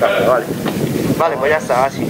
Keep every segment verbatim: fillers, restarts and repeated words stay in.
cambio, vale. Vale, pues ya está, así.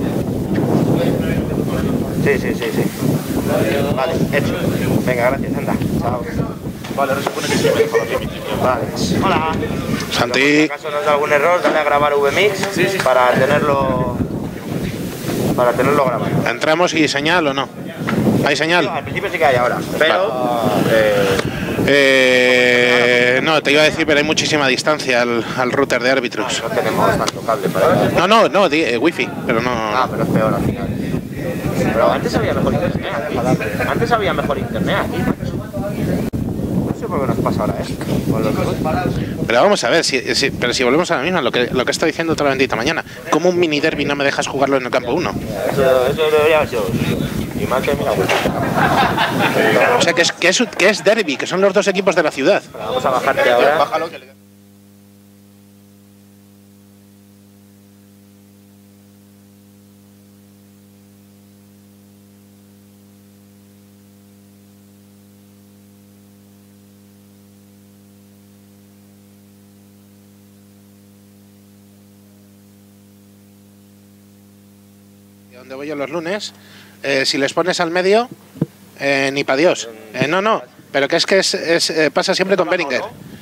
Sí, sí, sí, sí. Vale, hecho. Venga, gracias, anda. Chao. Vale, ahora se pone que sí me deja los límites. Vale. Hola. Santi. Si acaso nos da algún error, dale a grabar V MIX sí, sí. para tenerlo para tenerlo grabado. ¿Entramos y señal o no? ¿Hay señal? Sí, al principio sí que hay ahora, pero... Vale. Eh... Eh, no, te iba a decir, pero hay muchísima distancia al, al router de árbitros. No, no tenemos tanto cable para eso. No, no, no, di, eh, wifi, pero no... Ah, pero es peor al final. Pero antes había mejor internet aquí. Antes había mejor internet aquí. No sé por qué nos pasa ahora esto. Pero vamos a ver, si, si, pero si volvemos a la misma, lo que, lo que está diciendo otra bendita mañana. ¿Cómo un mini derby no me dejas jugarlo en el campo uno? Eso, eso debería haber sido... Y más que mira, o sea, que es, que, es, que es derby, que son los dos equipos de la ciudad. Vamos a bajarte ahora. Bájalo, que le... Donde voy yo los lunes, eh, si les pones al medio, eh, ni para Dios. Eh, no, no, pero que es que es, es, eh, pasa siempre con Beringer.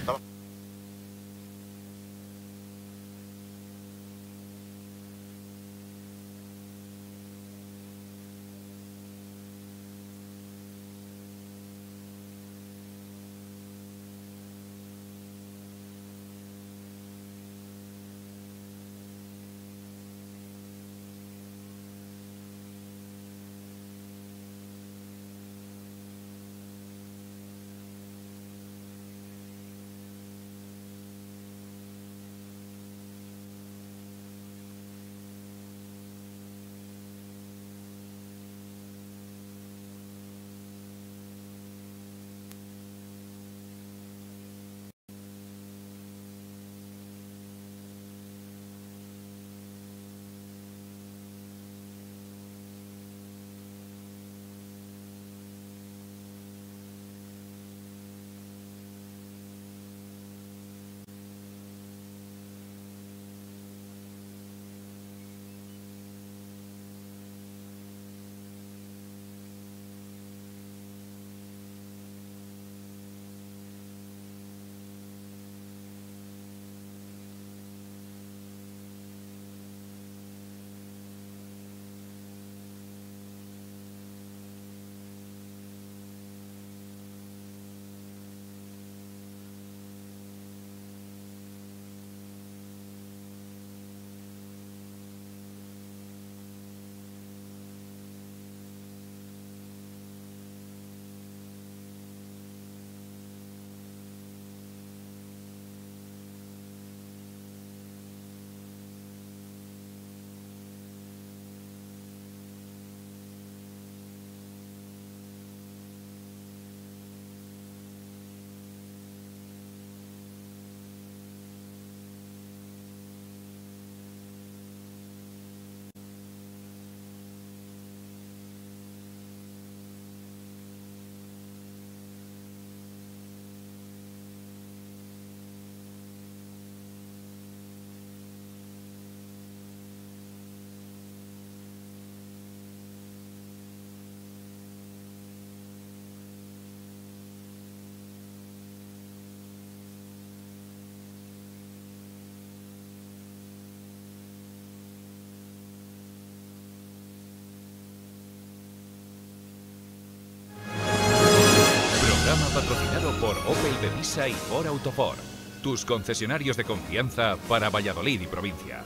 Patrocinado por Opel Devisa y Ford Autofor, tus concesionarios de confianza para Valladolid y provincia.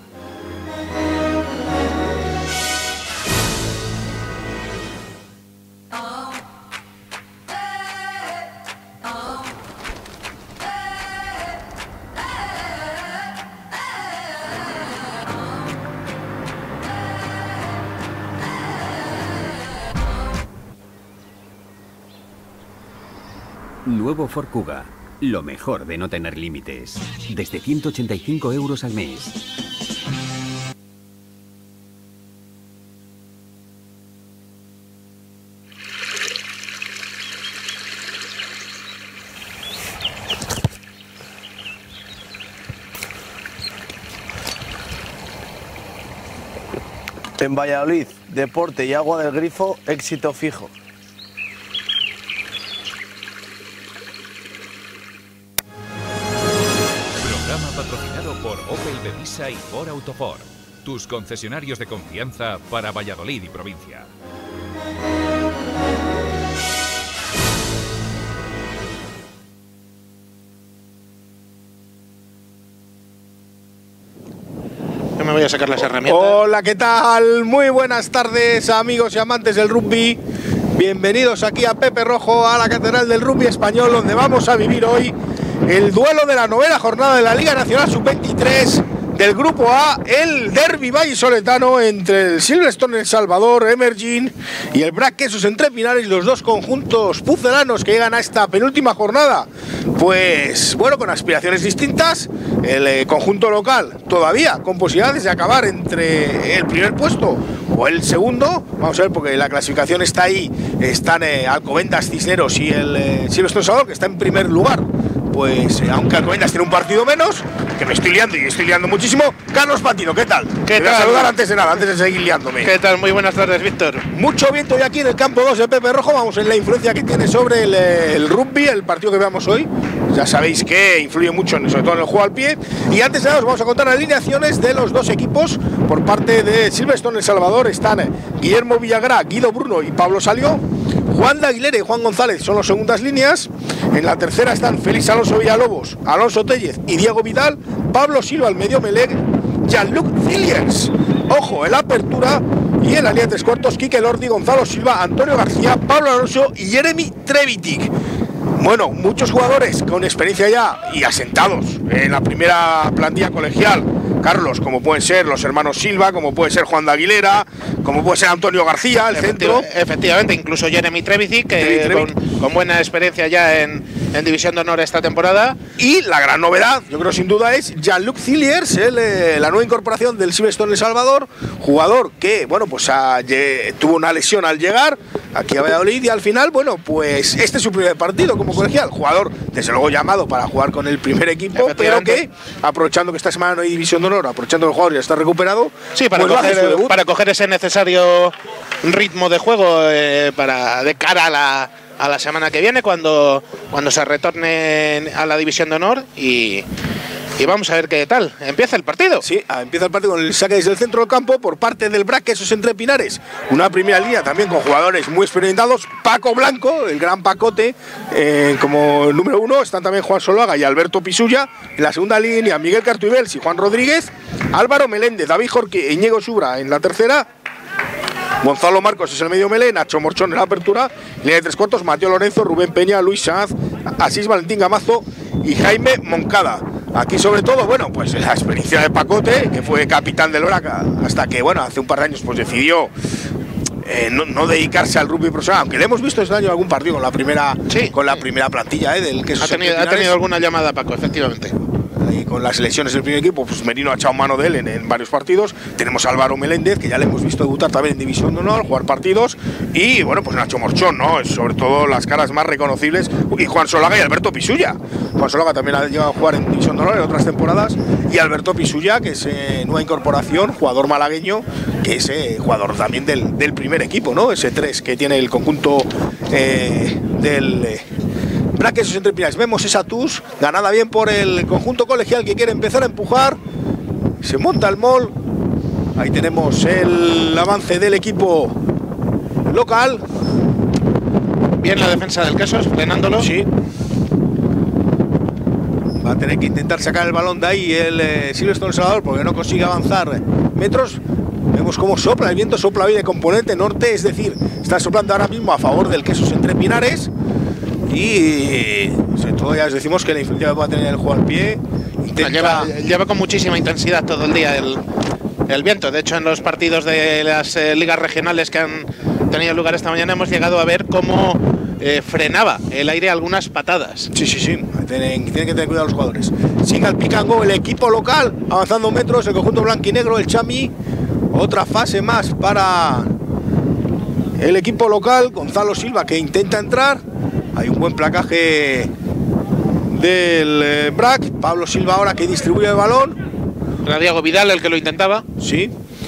Nuevo Ford Kuga. Lo mejor de no tener límites. Desde ciento ochenta y cinco euros al mes. En Valladolid, deporte y agua del grifo, éxito fijo. Programa patrocinado por Opel Bevisa y Ford Autofor, tus concesionarios de confianza para Valladolid y provincia. Yo me voy a sacar las herramientas. Hola, ¿qué tal? Muy buenas tardes, amigos y amantes del rugby. Bienvenidos aquí a Pepe Rojo, a la Catedral del Rugby Español, donde vamos a vivir hoy el duelo de la novena jornada de la Liga Nacional sub veintitrés del Grupo A, el derbi vallisoletano entre el Silverstone El Salvador, Emerging, y el Brac Quesos Entre Pinares, los dos conjuntos pucelanos que llegan a esta penúltima jornada. Pues bueno, con aspiraciones distintas. El eh, conjunto local todavía con posibilidades de acabar entre el primer puesto o el segundo. Vamos a ver, porque la clasificación está ahí. Están eh, Alcobendas, Cisneros y el eh, Silverstone El Salvador, que está en primer lugar. Pues eh, aunque Alcobendas tiene un partido menos, que me estoy liando y estoy liando muchísimo. Carlos Patino, ¿qué tal? ¿Qué Te voy a tal? saludar antes de nada, antes de seguir liándome. ¿Qué tal? Muy buenas tardes, Víctor. Mucho viento hoy aquí en el campo dos de Pepe Rojo. Vamos en la influencia que tiene sobre el, el rugby, el partido que veamos hoy. Ya sabéis que influye mucho, sobre todo en el juego al pie. Y antes de nada os vamos a contar alineaciones de los dos equipos. Por parte de Silverstone El Salvador están Guillermo Villagrá, Guido Bruno y Pablo Salió. Juan de Aguilera y Juan González son las segundas líneas. En la tercera están Félix Alonso Villalobos, Alonso Tellez y Diego Vidal. Pablo Silva al medio Meleg, Jean-Luc Zilliers. Ojo, en la apertura. Y en la línea de tres cuartos, Quique Lordi, Gonzalo Silva, Antonio García, Pablo Alonso y Jeremy Trevitic. Bueno, muchos jugadores con experiencia ya y asentados en la primera plantilla colegial. Carlos, como pueden ser los hermanos Silva, como puede ser Juan de Aguilera, como puede ser Antonio García, el centro. Efectivamente, incluso Jeremy Trevici, que Trevici. con, con buena experiencia ya en, en División de Honor esta temporada. Y la gran novedad, yo creo sin duda, es Jean-Luc Zilliers, el, eh, la nueva incorporación del Silverstone El Salvador, jugador que, bueno, pues a, ye, tuvo una lesión al llegar aquí a Valladolid y al final, bueno, pues este es su primer partido como colegial. Jugador, desde luego, llamado para jugar con el primer equipo, pero que, aprovechando que esta semana no hay División de Honor, aprovechando que el jugador ya está recuperado, sí, para, pues coger, para coger ese necesario ritmo de juego eh, para de cara a la, a la semana que viene, cuando, cuando se retorne a la División de Honor. Y, y vamos a ver qué tal. Empieza el partido. Sí, empieza el partido con el saque desde el centro del campo por parte del Brac Quesos Entre Pinares. Una primera línea también con jugadores muy experimentados. Paco Blanco, el gran Pacote, eh, como número uno. Están también Juan Soloaga y Alberto Pisulla. En la segunda línea, Miguel Cartuibels y Juan Rodríguez. Álvaro Meléndez, David Jorque e Íñigo Subra en la tercera. Gonzalo Marcos es el medio melé, Nacho Morchón en la apertura. Línea de tres cuartos, Mateo Lorenzo, Rubén Peña, Luis Sanz, Asís Valentín Gamazo y Jaime Moncada. Aquí sobre todo, bueno, pues la experiencia de Pacote, que fue capitán del Braca hasta que, bueno, hace un par de años pues decidió eh, no, no dedicarse al rugby profesional, aunque le hemos visto este año algún partido con la primera, sí, con la primera plantilla eh, del Quesos ha tenido, ha tenido alguna llamada, Paco, efectivamente. Y con las selecciones del primer equipo, pues Merino ha echado mano de él en, en varios partidos. Tenemos a Álvaro Meléndez, que ya le hemos visto debutar también en División de Honor, jugar partidos. Y bueno, pues Nacho Morchón, ¿no? Sobre todo las caras más reconocibles. Y Juan Solaga y Alberto Pisulla. Juan Solaga también ha llegado a jugar en División de Honor en otras temporadas. Y Alberto Pisulla, que es eh, nueva incorporación, jugador malagueño, que es eh, jugador también del, del primer equipo, ¿no? Ese tres que tiene el conjunto eh, del. Eh, Brac Quesos Entre Pinares. Vemos esa tus ganada bien por el conjunto colegial que quiere empezar a empujar. Se monta el mall. Ahí tenemos el avance del equipo local. Bien la defensa del Quesos, frenándolo. Sí. Va a tener que intentar sacar el balón de ahí el eh, Silverstone El Salvador porque no consigue avanzar metros. Vemos cómo sopla, el viento sopla hoy de componente norte, es decir, está soplando ahora mismo a favor del Quesos Entre Pinares. Y sobre todo ya les decimos que la influencia que va a tener el juego al pie. Intenta... Lleva, lleva con muchísima intensidad todo el día el, el viento. De hecho, en los partidos de las eh, ligas regionales que han tenido lugar esta mañana hemos llegado a ver cómo eh, frenaba el aire algunas patadas. Sí, sí, sí. Tienen, tienen que tener cuidado los jugadores. Sigue al picango el equipo local, avanzando metros, el conjunto blanquinegro, el Chami. Otra fase más para el equipo local. Gonzalo Silva que intenta entrar. Hay un buen placaje del eh, Brac. Pablo Silva ahora que distribuye el balón. Era Diego Vidal el que lo intentaba. Sí.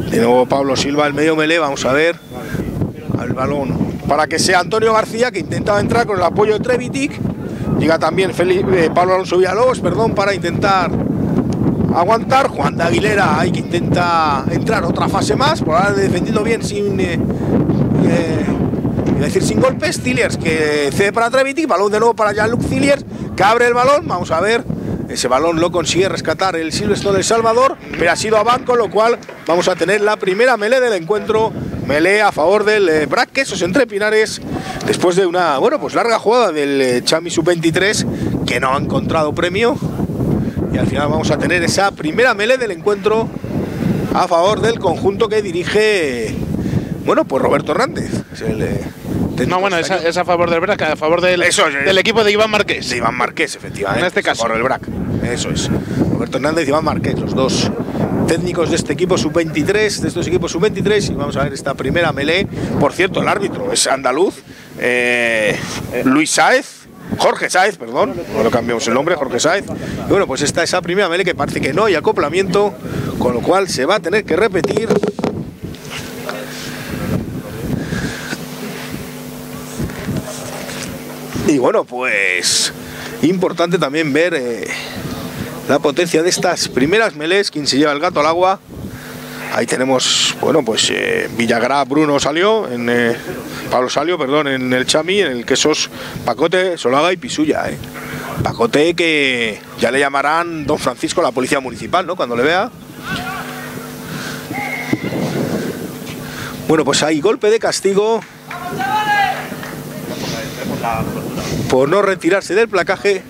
De nuevo Pablo Silva, el medio melee, vamos a ver. Al balón para que sea Antonio García, que intentaba entrar con el apoyo de Trevitic. Llega también Felipe, eh, Pablo Alonso Villalobos, perdón, para intentar aguantar. Juan de Aguilera, ahí que intenta entrar otra fase más, por ahora defendiendo bien sin eh, eh, iba a decir sin golpes. Ziliers que cede para Trevitic, balón de nuevo para Jean-Luc Ziliers, que abre el balón, vamos a ver. Ese balón lo consigue rescatar el Silverstone El Salvador, pero ha sido a banco, lo cual vamos a tener la primera melee del encuentro. Melee a favor del eh, Brac Quesos Entre Pinares, después de una, bueno, pues larga jugada del eh, Chami sub veintitrés, que no ha encontrado premio. Y al final vamos a tener esa primera melee del encuentro a favor del conjunto que dirige, bueno, pues Roberto Hernández. Es el, eh, no, bueno, es a, es a favor del Brac, a favor del, Eso, del equipo de Iván Marqués. De Iván Marqués, efectivamente. En este caso. Por el Brac. Eso es. Roberto Hernández y Iván Marqués, los dos técnicos de este equipo sub veintitrés, de estos equipos sub veintitrés. Y vamos a ver esta primera melee. Por cierto, el árbitro es andaluz, eh, Luis Sáez. Jorge Sáez, perdón, no lo cambiamos el nombre, Jorge Sáez. Y bueno, pues está esa primera melee que parece que no hay acoplamiento, con lo cual se va a tener que repetir. Y bueno, pues importante también ver eh, la potencia de estas primeras melees, quien se lleva el gato al agua. Ahí tenemos, bueno, pues eh, Villagrá, Bruno salió, en, eh, Pablo salió, perdón, en el Chami, en el Quesos, Pacote, Solaga y Pisuya. Eh. Pacote que ya le llamarán Don Francisco a la policía municipal, ¿no? Cuando le vea. Bueno, pues hay golpe de castigo por no retirarse del placaje,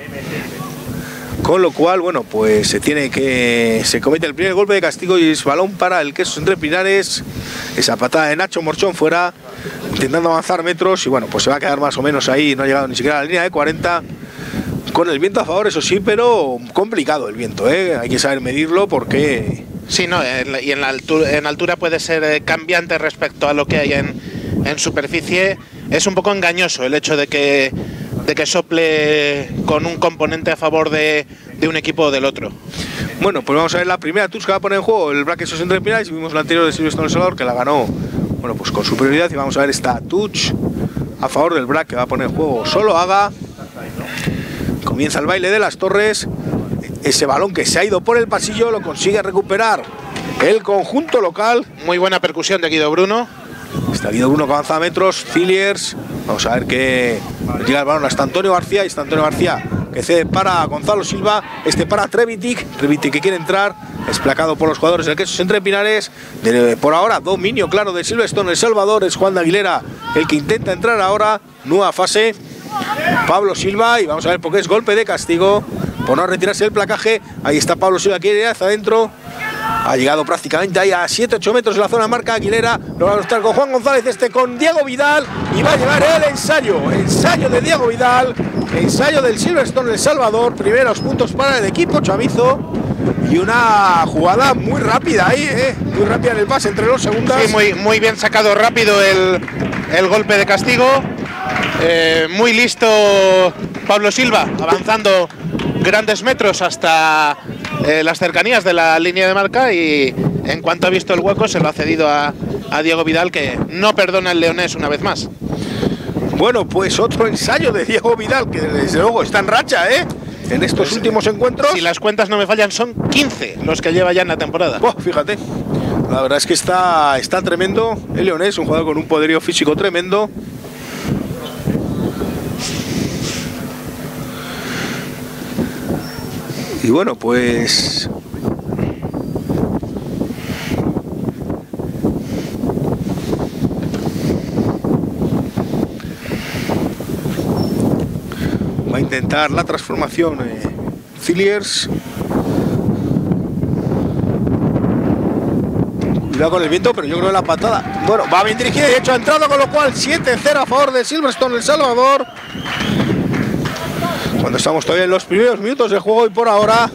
con lo cual, bueno, pues se tiene que se comete el primer golpe de castigo y es balón para el Quesos Entre Pinares. Esa patada de Nacho Morchón fuera, intentando avanzar metros, y bueno, pues se va a quedar más o menos ahí, no ha llegado ni siquiera a la línea de cuarenta, con el viento a favor, eso sí, pero complicado el viento, ¿eh? Hay que saber medirlo porque... Sí, no, y en la altura, en altura puede ser cambiante respecto a lo que hay en, en superficie. Es un poco engañoso el hecho de que, de que sople con un componente a favor de, de un equipo o del otro. Bueno, pues vamos a ver la primera touch que va a poner en juego el Brac Quesos Entre Pinares, y vimos la anterior de Silverstone El Salvador, que la ganó, bueno, pues con superioridad, y vamos a ver esta touch a favor del Brac que va a poner en juego Solo Haga. Comienza el baile de las torres. Ese balón que se ha ido por el pasillo lo consigue recuperar el conjunto local. Muy buena percusión de Guido Bruno. Está Guido Bruno que avanza a metros. Ziliers, vamos a ver que llega el balón hasta Antonio García, y está Antonio García que cede para Gonzalo Silva, este para Trevitic, Trevitic que quiere entrar, es placado por los jugadores del Quesos Entre Pinares. De, por ahora, dominio claro de Silverstone El Salvador, es Juan de Aguilera el que intenta entrar ahora, nueva fase, Pablo Silva, y vamos a ver por qué es golpe de castigo, por no retirarse el placaje. Ahí está Pablo Silva, quiere ir hacia adentro. Ha llegado prácticamente ahí a siete ocho metros de la zona marca Aguilera. Lo va a estar con Juan González, este con Diego Vidal, y va a llevar el ensayo. Ensayo de Diego Vidal, ensayo del Silverstone El Salvador. Primeros puntos para el equipo chamizo. Y una jugada muy rápida ahí, ¿eh? Muy rápida en el pase entre los segundas. Sí, muy, muy bien sacado rápido el, el golpe de castigo. Eh, muy listo Pablo Silva, avanzando grandes metros hasta eh, las cercanías de la línea de marca, y en cuanto ha visto el hueco se lo ha cedido a, a Diego Vidal, que no perdona el leonés una vez más. Bueno, pues otro ensayo de Diego Vidal, que desde luego está en racha, ¿eh? En estos pues, últimos encuentros. Si las cuentas no me fallan, son quince los que lleva ya en la temporada. Oh, fíjate, la verdad es que está, está tremendo el leonés, un jugador con un poderío físico tremendo. Y bueno, pues va a intentar la transformación eh, Ziliers. Cuidado con el viento, pero yo creo que la patada, bueno, va bien dirigida y de hecho ha entrado, con lo cual siete cero a favor de Silverstone El Salvador. Cuando estamos todavía en los primeros minutos de juego, y por ahora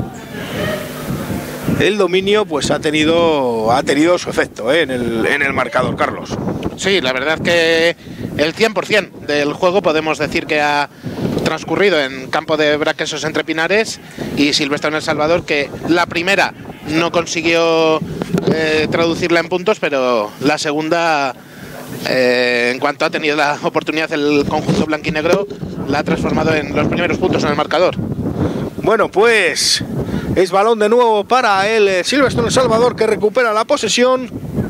el dominio pues ha tenido ha tenido su efecto ¿eh? en, el, en el marcador, Carlos. Sí, la verdad que el cien por cien del juego podemos decir que ha transcurrido en campo de Brac Quesos Entre Pinares, y Silverstone El Salvador, que la primera no consiguió eh, traducirla en puntos, pero la segunda, eh, en cuanto ha tenido la oportunidad el conjunto blanquinegro, la ha transformado en los primeros puntos en el marcador. Bueno, pues es balón de nuevo para el eh, Silverstone El Salvador, que recupera la posesión.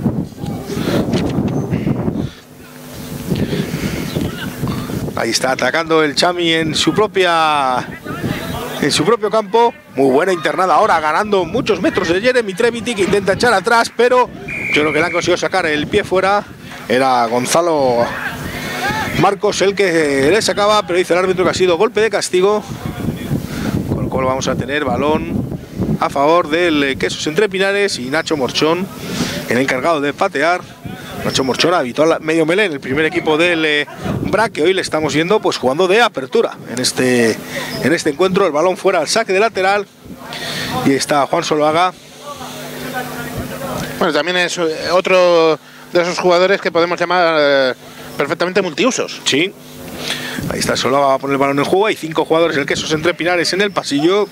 Ahí está atacando el Chami en su propia en su propio campo. Muy buena internada ahora, ganando muchos metros de Jeremy Treviti, que intenta echar atrás, pero yo creo que le han conseguido sacar el pie fuera. Era Gonzalo Marcos el que le sacaba, pero dice el árbitro que ha sido golpe de castigo, con lo cual vamos a tener balón a favor del Quesos Entre Pinares y Nacho Morchón, el encargado de patear. Nacho Morchón habitual medio melé en el primer equipo del eh, B R A C, que hoy le estamos viendo pues jugando de apertura en este, en este encuentro. El balón fuera al saque de lateral y está Juan Soloaga. Bueno, también es otro de esos jugadores que podemos llamar eh, perfectamente multiusos. Sí, ahí está Soloaga, va a poner el balón en juego. Hay cinco jugadores del Quesos Entre Pinares en el pasillo.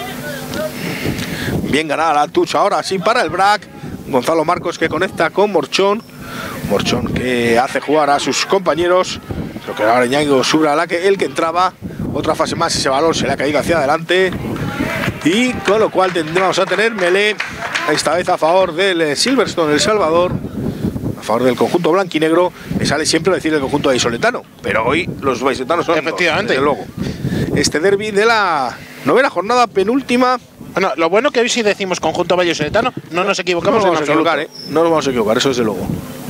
Bien ganada la touch ahora sí para el B R A C. Gonzalo Marcos, que conecta con Morchón. Morchón, que hace jugar a sus compañeros. Creo que ahora Ñango Subra la que, el que entraba. Otra fase más, ese balón se le ha caído hacia adelante. Y con lo cual tendremos a tener melee, esta vez a favor del Silverstone El Salvador, a favor del conjunto blanquinegro. Me sale siempre decir el conjunto vallisoletanos, pero hoy los vallisoletanos son efectivamente, dos, desde luego. Este derbi de la novena jornada, penúltima. Bueno, lo bueno que hoy si decimos conjunto vallisoletano, no nos equivocamos no en nos absoluto. Equivocar, ¿eh? No nos vamos a equivocar, eso desde luego.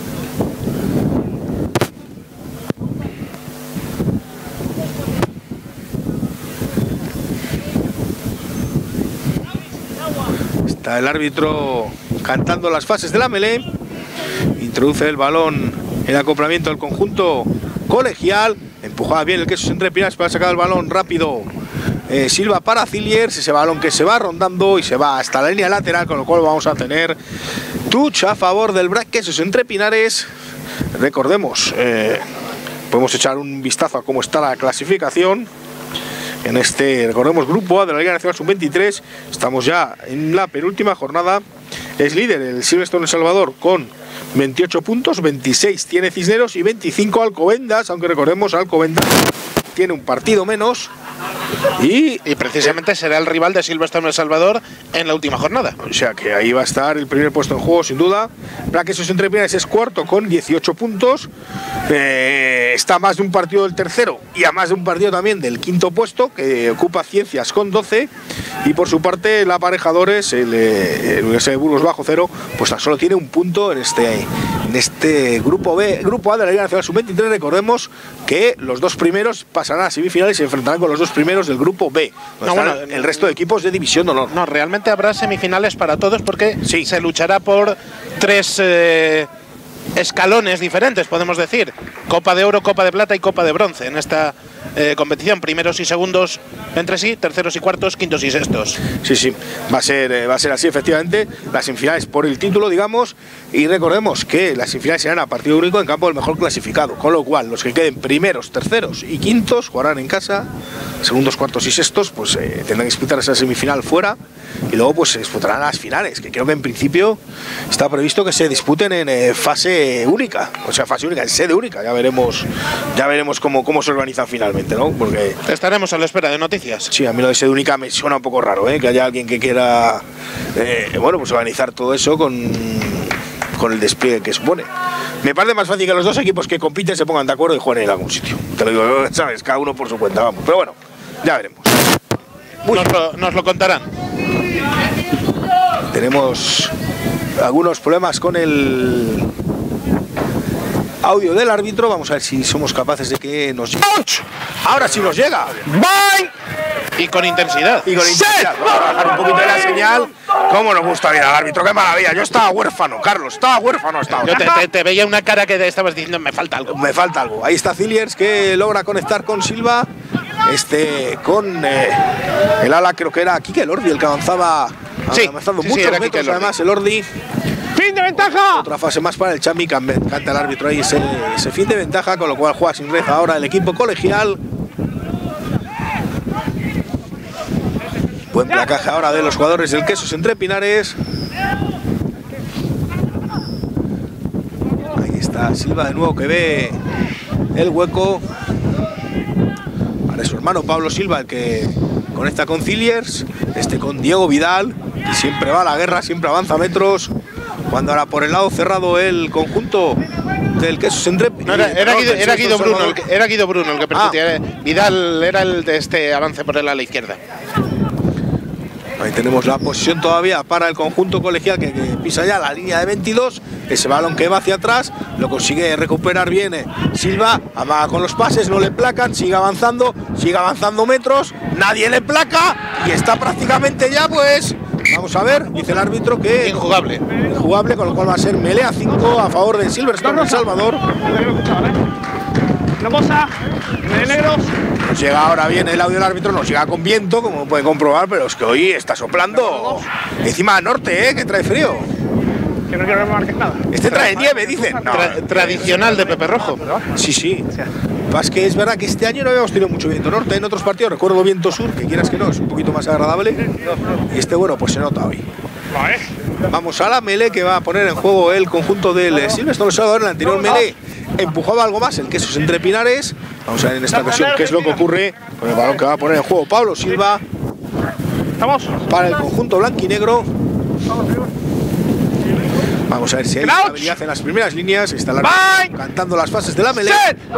Está el árbitro cantando las fases de la melee. Introduce el balón en acoplamiento del conjunto colegial. Empujaba bien el Quesos Entre Pinares para sacar el balón rápido. Eh, Silva para Cilliers, ese balón que se va rondando y se va hasta la línea lateral, con lo cual vamos a tener touch a favor del B R A C Quesos Entre Pinares. Recordemos, eh, podemos echar un vistazo a cómo está la clasificación en este, recordemos, grupo A de la Liga Nacional sub veintitrés. Estamos ya en la penúltima jornada. Es líder el Silverstone El Salvador con veintiocho puntos, veintiséis tiene Cisneros y veinticinco Alcobendas, aunque recordemos Alcobendas tiene un partido menos. Y, y precisamente será el rival de Silverstone El Salvador en la última jornada. O sea que ahí va a estar el primer puesto en juego, sin duda. B R A C Quesos Entre Pinares es cuarto con dieciocho puntos. Eh, está a más de un partido del tercero y a más de un partido también del quinto puesto, que ocupa Ciencias con doce. Y por su parte, el Aparejadores, el, el Universidad de Burgos bajo cero, pues tan solo tiene un punto en este, en este grupo B, grupo A de la Liga Nacional sub veintitrés. Recordemos que los dos primeros pasarán a semifinales y se enfrentarán con los dos primeros del grupo B. No, bueno, el resto de equipos de división de honor. No, realmente habrá semifinales para todos porque sí, se luchará por tres eh, escalones diferentes, podemos decir. Copa de Oro, Copa de Plata y Copa de Bronce en esta eh, competición. Primeros y segundos entre sí, terceros y cuartos, quintos y sextos. Sí, sí, va a ser, eh, va a ser así efectivamente. Las semifinales por el título, digamos. Y recordemos que las semifinales serán a partido único en campo del mejor clasificado. Con lo cual, los que queden primeros, terceros y quintos jugarán en casa. Segundos, cuartos y sextos pues eh, tendrán que disputar esa semifinal fuera. Y luego pues se disputarán las finales, que creo que en principio está previsto que se disputen en eh, fase única. O sea, fase única, en sede única. Ya veremos, ya veremos cómo, cómo se organizan finalmente, ¿no? Porque estaremos a la espera de noticias. Sí, a mí lo de sede única me suena un poco raro, ¿eh? Que haya alguien que quiera eh, bueno, pues organizar todo eso con, con el despliegue que supone. Me parece más fácil que los dos equipos que compiten se pongan de acuerdo y jueguen en algún sitio. Te lo digo, ¿sabes? Cada uno por su cuenta, vamos. Pero bueno, ya veremos. Nos lo, nos lo contarán. Tenemos algunos problemas con el audio del árbitro. Vamos a ver si somos capaces de que nos llegue. Ahora sí nos llega. ¡Bye! Y con intensidad. Y con intensidad. Vamos a bajar un poquito de la señal. ¿Cómo nos gusta bien al árbitro? ¡Qué maravilla! Yo estaba huérfano, Carlos. Estaba huérfano. Estaba. Yo te, te, te veía una cara que te estabas diciendo, me falta algo. Me falta algo. Ahí está Cilliers, que logra conectar con Silva. Este con eh, el ala, creo que era Quique Elordi el que avanzaba, sí, avanzando sí, muchos sí, metros. Elordi. Además, Elordi. ¡Fin de ventaja! Otra fase más para el Chami, canta el árbitro ahí ese, ese fin de ventaja, con lo cual juega sin red ahora el equipo colegial. Buen placaje ahora de los jugadores del Quesos Entre Pinares. Ahí está Silva de nuevo que ve el hueco. Para su hermano Pablo Silva, el que conecta con Cilliers. Este con Diego Vidal, que siempre va a la guerra, siempre avanza metros. Cuando ahora por el lado cerrado el conjunto del Quesos Entre no, era, era, Guido, era, Guido Bruno, el que, era Guido Bruno el que permitía. Ah. Vidal era el de este avance por el lado a la izquierda. Ahí tenemos la posición todavía para el conjunto colegial que, que pisa ya la línea de veintidós. Ese balón que va hacia atrás, lo consigue recuperar bien Silva, amaga con los pases, no le placan, sigue avanzando, sigue avanzando metros, nadie le placa y está prácticamente ya pues... Vamos a ver, dice el árbitro que... Injugable. Injugable, con lo cual va a ser Melea cinco a favor de Silverstone, El Salvador. Una cosa, de negros. Nos llega ahora bien el audio del árbitro, nos llega con viento, como pueden comprobar, pero es que hoy está soplando encima del norte, ¿eh? Que trae frío. Que no quiero remarcar nada. Este trae nieve, dicen. No, Tra tradicional de Pepe Rojo. Sí, sí. Es que es verdad que este año no habíamos tenido mucho viento norte. En otros partidos recuerdo viento sur, que quieras que no, es un poquito más agradable. Y este, bueno, pues se nota hoy. Vamos a la melee que va a poner en juego el conjunto del Silverstone El Salvador. En la anterior melee empujaba algo más el Quesos Entre Pinares. Vamos a ver en esta ocasión qué es lo que ocurre con el balón que va a poner en juego Pablo Silva. Para el conjunto blanquinegro. Vamos a ver si hay estabilidad en las primeras líneas. Está la cantando las fases de la melee.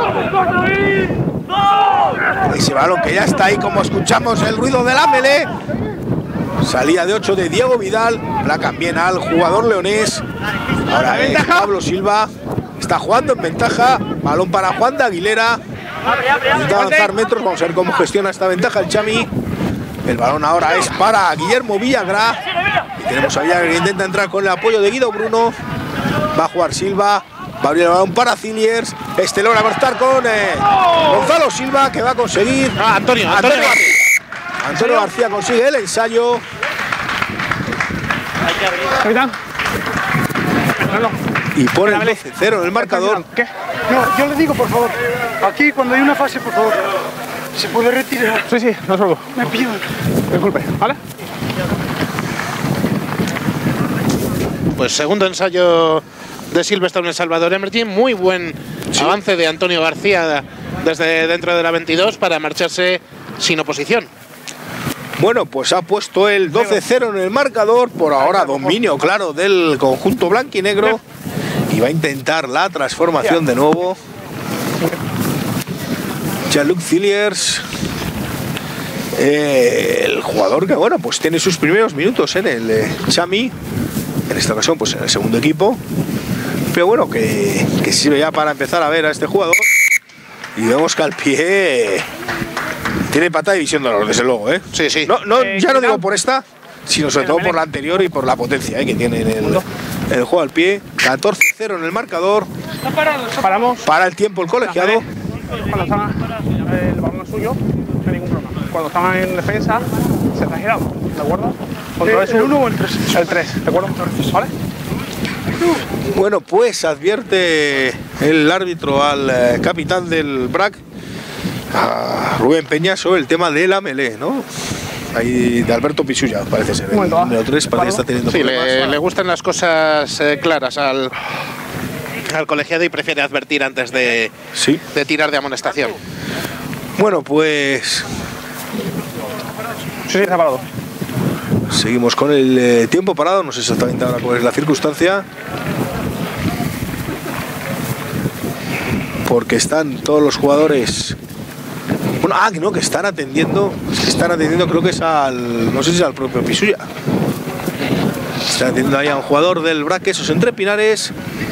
Ese balón que ya está ahí, como escuchamos el ruido de la melee. Salida de ocho de Diego Vidal. Placan bien al jugador leonés. Ahora es Pablo Silva. Está jugando en ventaja. Balón para Juan de Aguilera. Intenta avanzar metros. Vamos a ver cómo gestiona esta ventaja el Chami. El balón ahora es para Guillermo Villagrá. Y tenemos a Villagrá que intenta entrar con el apoyo de Guido Bruno. Va a jugar Silva. Va a abrir el balón para Cilliers. Este logra cortar con eh, Gonzalo Silva, que va a conseguir. Ah, Antonio, Antonio, Antonio García. Antonio García consigue el ensayo. Capitán. Y pone el doce cero en el marcador. ¿Qué? No, yo le digo, por favor. Aquí, cuando hay una fase, por favor, ¿se puede retirar? Sí, sí, no salgo. Me pido. Disculpe, ¿vale? Pues segundo ensayo de Silverstone El Salvador Emerging. Muy buen sí. avance de Antonio García desde dentro de la veintidós para marcharse sin oposición. Bueno, pues ha puesto el doce cero en el marcador. Por ahora dominio claro del conjunto blanquinegro. Y va a intentar la transformación de nuevo. Jean-Luc Cilliers. Eh, el jugador que, bueno, pues tiene sus primeros minutos en el eh, Chami. En esta ocasión, pues en el segundo equipo. Pero bueno, que, que sirve ya para empezar a ver a este jugador. Y vemos que al pie tiene pata de división de honor, desde luego, ¿eh? Sí, sí. No, no, ya no digo por esta, sino sobre todo por la anterior y por la potencia ¿eh? que tiene en el, en el juego al pie. catorce cero en el marcador. Paramos. Para el tiempo el colegiado. Cuando estaba el balón suyo, no hay ningún problema. Cuando estaban en defensa, se está girado, ¿de acuerdo? ¿El, ¿El uno o el tres? El tres, ¿de acuerdo? ¿Vale? Bueno, pues advierte el árbitro al eh, capitán del B R A C, a Rubén Peña, sobre el tema de la melee, ¿no? Ahí de Alberto Pisuya, parece ser. El número tres parece que está teniendo sí, le, le gustan las cosas eh, claras al, al colegiado y prefiere advertir antes de, sí. de tirar de amonestación. Bueno, pues... Sí, sí, está parado. Seguimos con el eh, tiempo parado, no sé exactamente ahora cuál es la circunstancia. Porque están todos los jugadores... Bueno, ah, que no, que están atendiendo, es que están atendiendo creo que es al... no sé si es al propio Pisuya. Están atendiendo ahí a un jugador del B R A C, esos Entre Pinares.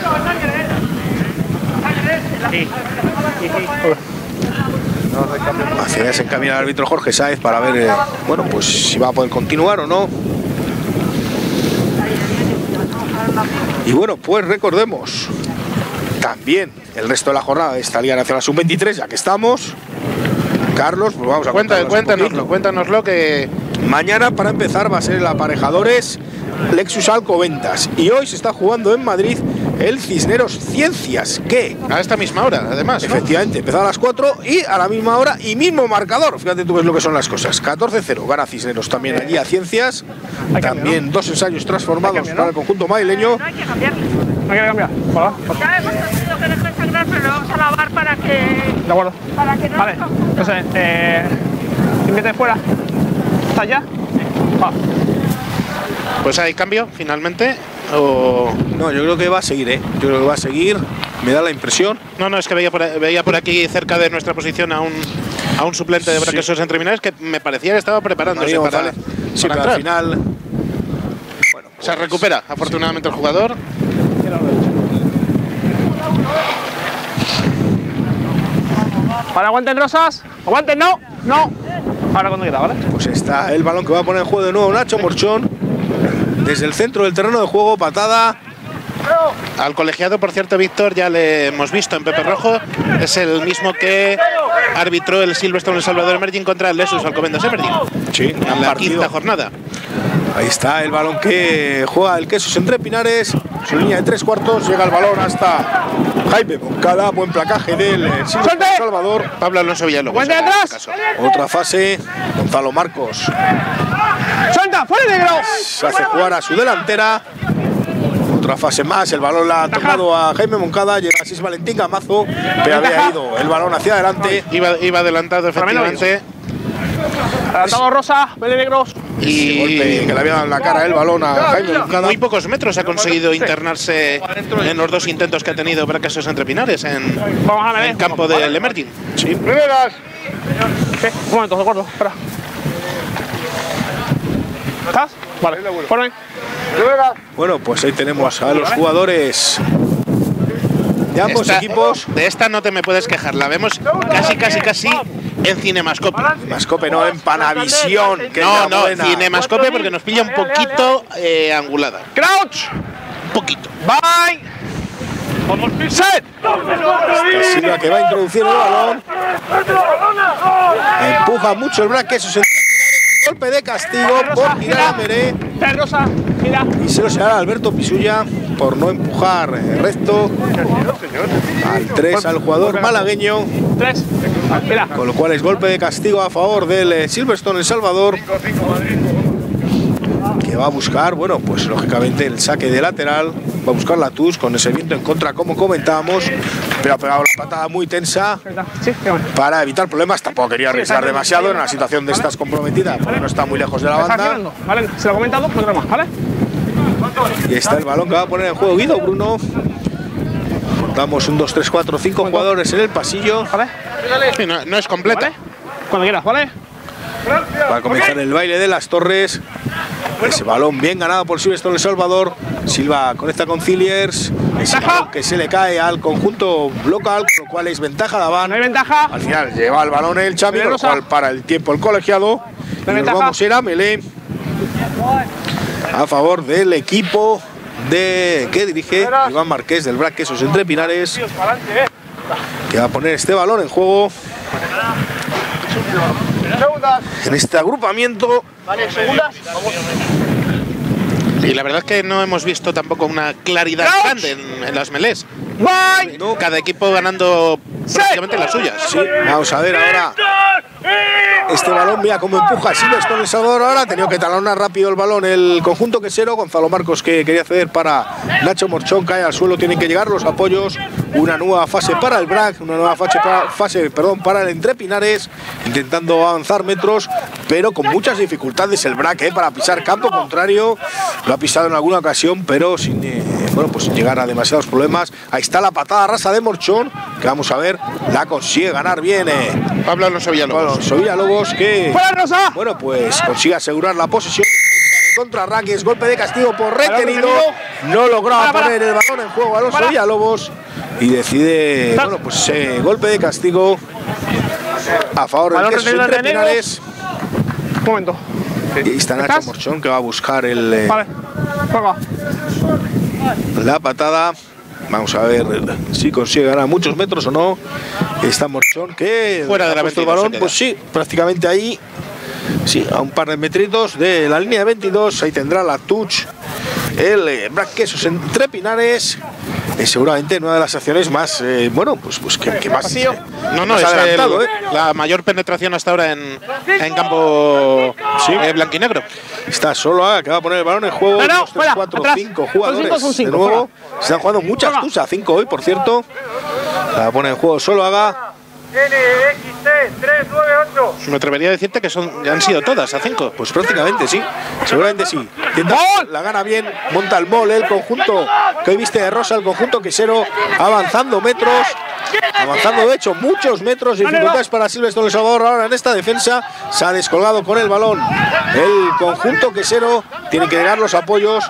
Hacia allá se encamina el árbitro Jorge Sáez para ver, eh, bueno, pues si va a poder continuar o no. Y bueno, pues recordemos también el resto de la jornada de esta Liga Nacional sub veintitrés, ya que estamos. Carlos, pues vamos a Cuenta, cuéntanoslo, cuéntanoslo que mañana para empezar va a ser el aparejadores Lexus Alcobendas y hoy se está jugando en Madrid el Cisneros Ciencias, que a esta misma hora, además, ¿no? Efectivamente, empezó a las cuatro y a la misma hora y mismo marcador. Fíjate tú ves lo que son las cosas. catorce cero, gana Cisneros también allí a Ciencias. También dos ensayos transformados para el conjunto madrileño. No hay que cambiar. No hay que cambiar. Hola. Ya hemos tenido que dejar sangrar, pero lo vamos a lavar para que. De acuerdo. Para que no. Vale. Entonces, eh. Límpiate fuera. ¿Estás ya? Va. Pues hay cambio finalmente. O... No, yo creo que va a seguir, ¿eh? Yo creo que va a seguir. Me da la impresión. No, no, es que veía por, veía por aquí cerca de nuestra posición a un, a un suplente de Braquesos sí. Entreminares que me parecía que estaba preparándose María para, sí, para pero entrar. al final. Bueno, pues... Se recupera afortunadamente el jugador. Para, aguanten Rosas. Aguanten, no, no. Ahora cuando queda, ¿vale? Pues está el balón que va a poner en juego de nuevo Nacho Morchón. Desde el centro del terreno de juego, patada. Al colegiado, por cierto, Víctor, ya le hemos visto en Pepe Rojo. Es el mismo que arbitró el Silverstone El Salvador Emerging contra el Lesus Alcobendas Emerging. Sí, en la quinta jornada. Ahí está el balón que juega el Quesos entre Pinares. Su línea de tres cuartos. Llega el balón hasta Jaime Moncada. Buen placaje del Silverstone El Salvador. Pablo Alonso Villalobos. ¡Cuente atrás! Otra fase. Gonzalo Marcos. ¡Suelta! ¡Fuera negro! Se hace jugar a su delantera. Otra fase más, el balón la ha tomado a Jaime Moncada, llega así Valentín Gamazo, pero había ido el balón hacia adelante. Iba, iba adelantado efectivamente. Adelantado Rosa, vele negros. Y golpe que le había dado en la cara el balón a Jaime Moncada. Muy pocos metros ha conseguido internarse en los dos intentos que ha tenido Braquesos entre Pinares en el campo del Emerging. Sí. Primeras. ¿Qué? Un momento, de acuerdo, espera. ¿Estás? Vale, ponme. Bueno, pues ahí tenemos a los jugadores de ambos esta, equipos. De esta no te me puedes quejar, la vemos casi, casi, casi en Cinemascope. Cinemascope, no en Panavisión. Que no, es no, buena. Cinemascope porque nos pilla un poquito eh, angulada. Crouch. Un poquito. Bye. Set. Silva que va a introducir el balón. Empuja mucho el Braquesos. Golpe de castigo por tirar a Meré. Rosa, mira. Y se lo será Alberto Pisulla por no empujar recto al tres al jugador malagueño. tres. Mira. Con lo cual es golpe de castigo a favor del Silverstone El Salvador. Que va a buscar, bueno, pues lógicamente el saque de lateral. Va a buscar la Tus con ese viento en contra, como comentábamos. Pero ha pegado la patada muy tensa para evitar problemas. Tampoco quería arriesgar demasiado en una situación de estas comprometida, porque no está muy lejos de la banda. Vale, se lo he comentado, programa, ¿vale? Y está el balón que va a poner en juego Guido Bruno. Contamos un dos, tres, cuatro, cinco jugadores en el pasillo. ¿Vale? Sí, no, no es completa. ¿Vale? Cuando quieras, ¿vale? Va a comenzar el baile de las torres. Ese balón bien ganado por Silverstone El Salvador. Silva conecta con Cilliers. Ese balón que se le cae al conjunto local, con lo cual es ventaja de Aván. No hay ventaja. Al final lleva el balón el Xavi, con lo cual para el tiempo el colegiado. Y nos vamos a ir a melee a favor del equipo de que dirige Iván Marqués del Braquesos entre Pinares, que va a poner este balón en juego en este agrupamiento. Y la verdad es que no hemos visto tampoco una claridad grande en, en las melés. No. Cada equipo ganando prácticamente las suyas. Sí, vamos a ver ahora. Este balón, mira cómo empuja Silverstone El Salvador. Ahora ha tenido que talonar rápido el balón el conjunto quesero. Gonzalo Marcos, que quería ceder para Nacho Morchón, cae al suelo. Tienen que llegar los apoyos. Una nueva fase para el Brac, una nueva fase para, fase, perdón, para el Entre Pinares, intentando avanzar metros, pero con muchas dificultades el Brac, eh, para pisar campo contrario. Lo ha pisado en alguna ocasión, pero sin, eh, bueno, pues sin llegar a demasiados problemas. Ahí está la patada rasa de Morchón, que vamos a ver, la consigue ganar bien. Eh. Pablo Alonso Villalobos. Alonso Villalobos, que bueno, pues consigue asegurar la posesión. Contra Raquez, golpe de castigo por retenido. No lograba poner el balón en juego Alonso Villalobos y decide, bueno, pues eh, golpe de castigo a favor del Quesos entre Pinares. Un momento. Y está Nacho Morchón, que va a buscar el eh, vale. la patada. Vamos a ver si consigue ganar muchos metros o no. Está Morchón, que fuera de la el balón, pues sí, prácticamente ahí. Sí, a un par de metritos de la línea de veintidós. Ahí tendrá la touch el eh, Braquesos entre Pinares. es seguramente una de las acciones más, eh, bueno, pues, pues que, que más. Eh, no, no, más es adelantado, el, ¿eh? la mayor penetración hasta ahora en, en campo sí. eh, blanquinegro. Está solo a que va a poner el balón en juego. No, no, dos, tres, fuera, cuatro, atrás. cinco Son jugadores. cinco, son cinco, de nuevo, fuera. se están jugando muchas Fuera. tusas, cinco hoy, por cierto. La va a poner en juego solo haga. N X T tres nueve ocho. Me atrevería a decirte que son, ya han sido todas a cinco. Pues prácticamente sí, seguramente sí. Intenta, la gana bien, monta el mole, el conjunto que hoy viste de rosa, el conjunto quesero, avanzando metros, avanzando de hecho muchos metros, dificultades para Silverstone El Salvador ahora en esta defensa, se ha descolgado con el balón. El conjunto quesero tiene que llegar los apoyos.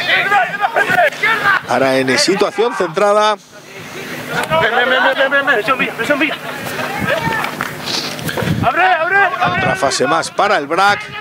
Ahora en situación centrada. Otra fase más para el B R A C.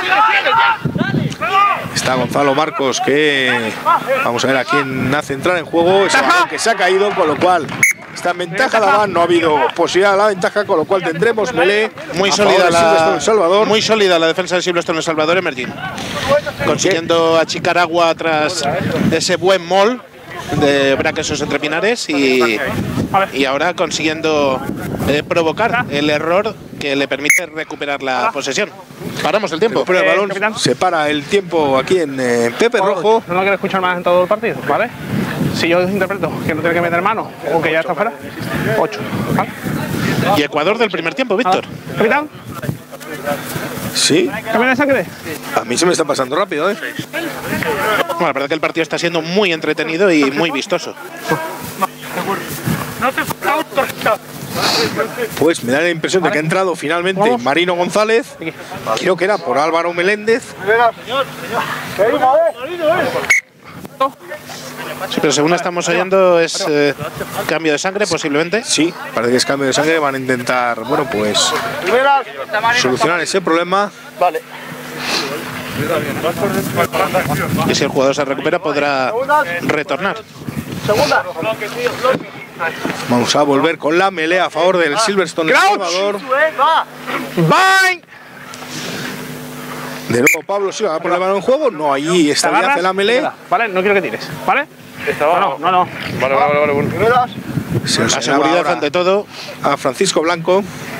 Está Gonzalo Marcos, que vamos a ver a quién hace entrar en juego. Ese balón que se ha caído, con lo cual está en ventaja la van. No ha habido posibilidad de la ventaja, con lo cual tendremos melee. Muy a sólida favor de Silverstone El la, Salvador. muy sólida la defensa de Silverstone El Salvador, Emergín, consiguiendo achicar agua tras ese buen mol de Braquesos entre Pinares y, y ahora consiguiendo eh, provocar el error que le permite recuperar la posesión. Paramos el tiempo. Pero el balón Eh, capitán. se para el tiempo aquí en eh, Pepe Rojo. No lo quiero escuchar más en todo el partido, ¿vale? Si yo interpreto que no tiene que meter mano o que ya está fuera, ocho. ¿Vale? Y Ecuador del primer tiempo, Víctor. Capitán, Sí, cambia de sangre. a mí se me está pasando rápido, ¿eh? Bueno, la verdad que el partido está siendo muy entretenido y muy vistoso. Pues me da la impresión de que ha entrado finalmente Vamos. Marino González. Creo que era por Álvaro Meléndez. Sí, pero según estamos oyendo es eh, cambio de sangre posiblemente. Sí, parece que es cambio de sangre. Van a intentar, bueno, pues solucionar ese problema. Y si el jugador se recupera podrá retornar. Vamos a volver con la melee a favor del Silverstone El Salvador. ¡Bang! De nuevo Pablo Silva va a poner el balón en juego. No, allí está bien, hace la melee. Vale, no quiero que tires, ¿vale? No, no, no. Vale, vale, vale, vale. Se nos La señala seguridad ahora ante todo. a Francisco Blanco.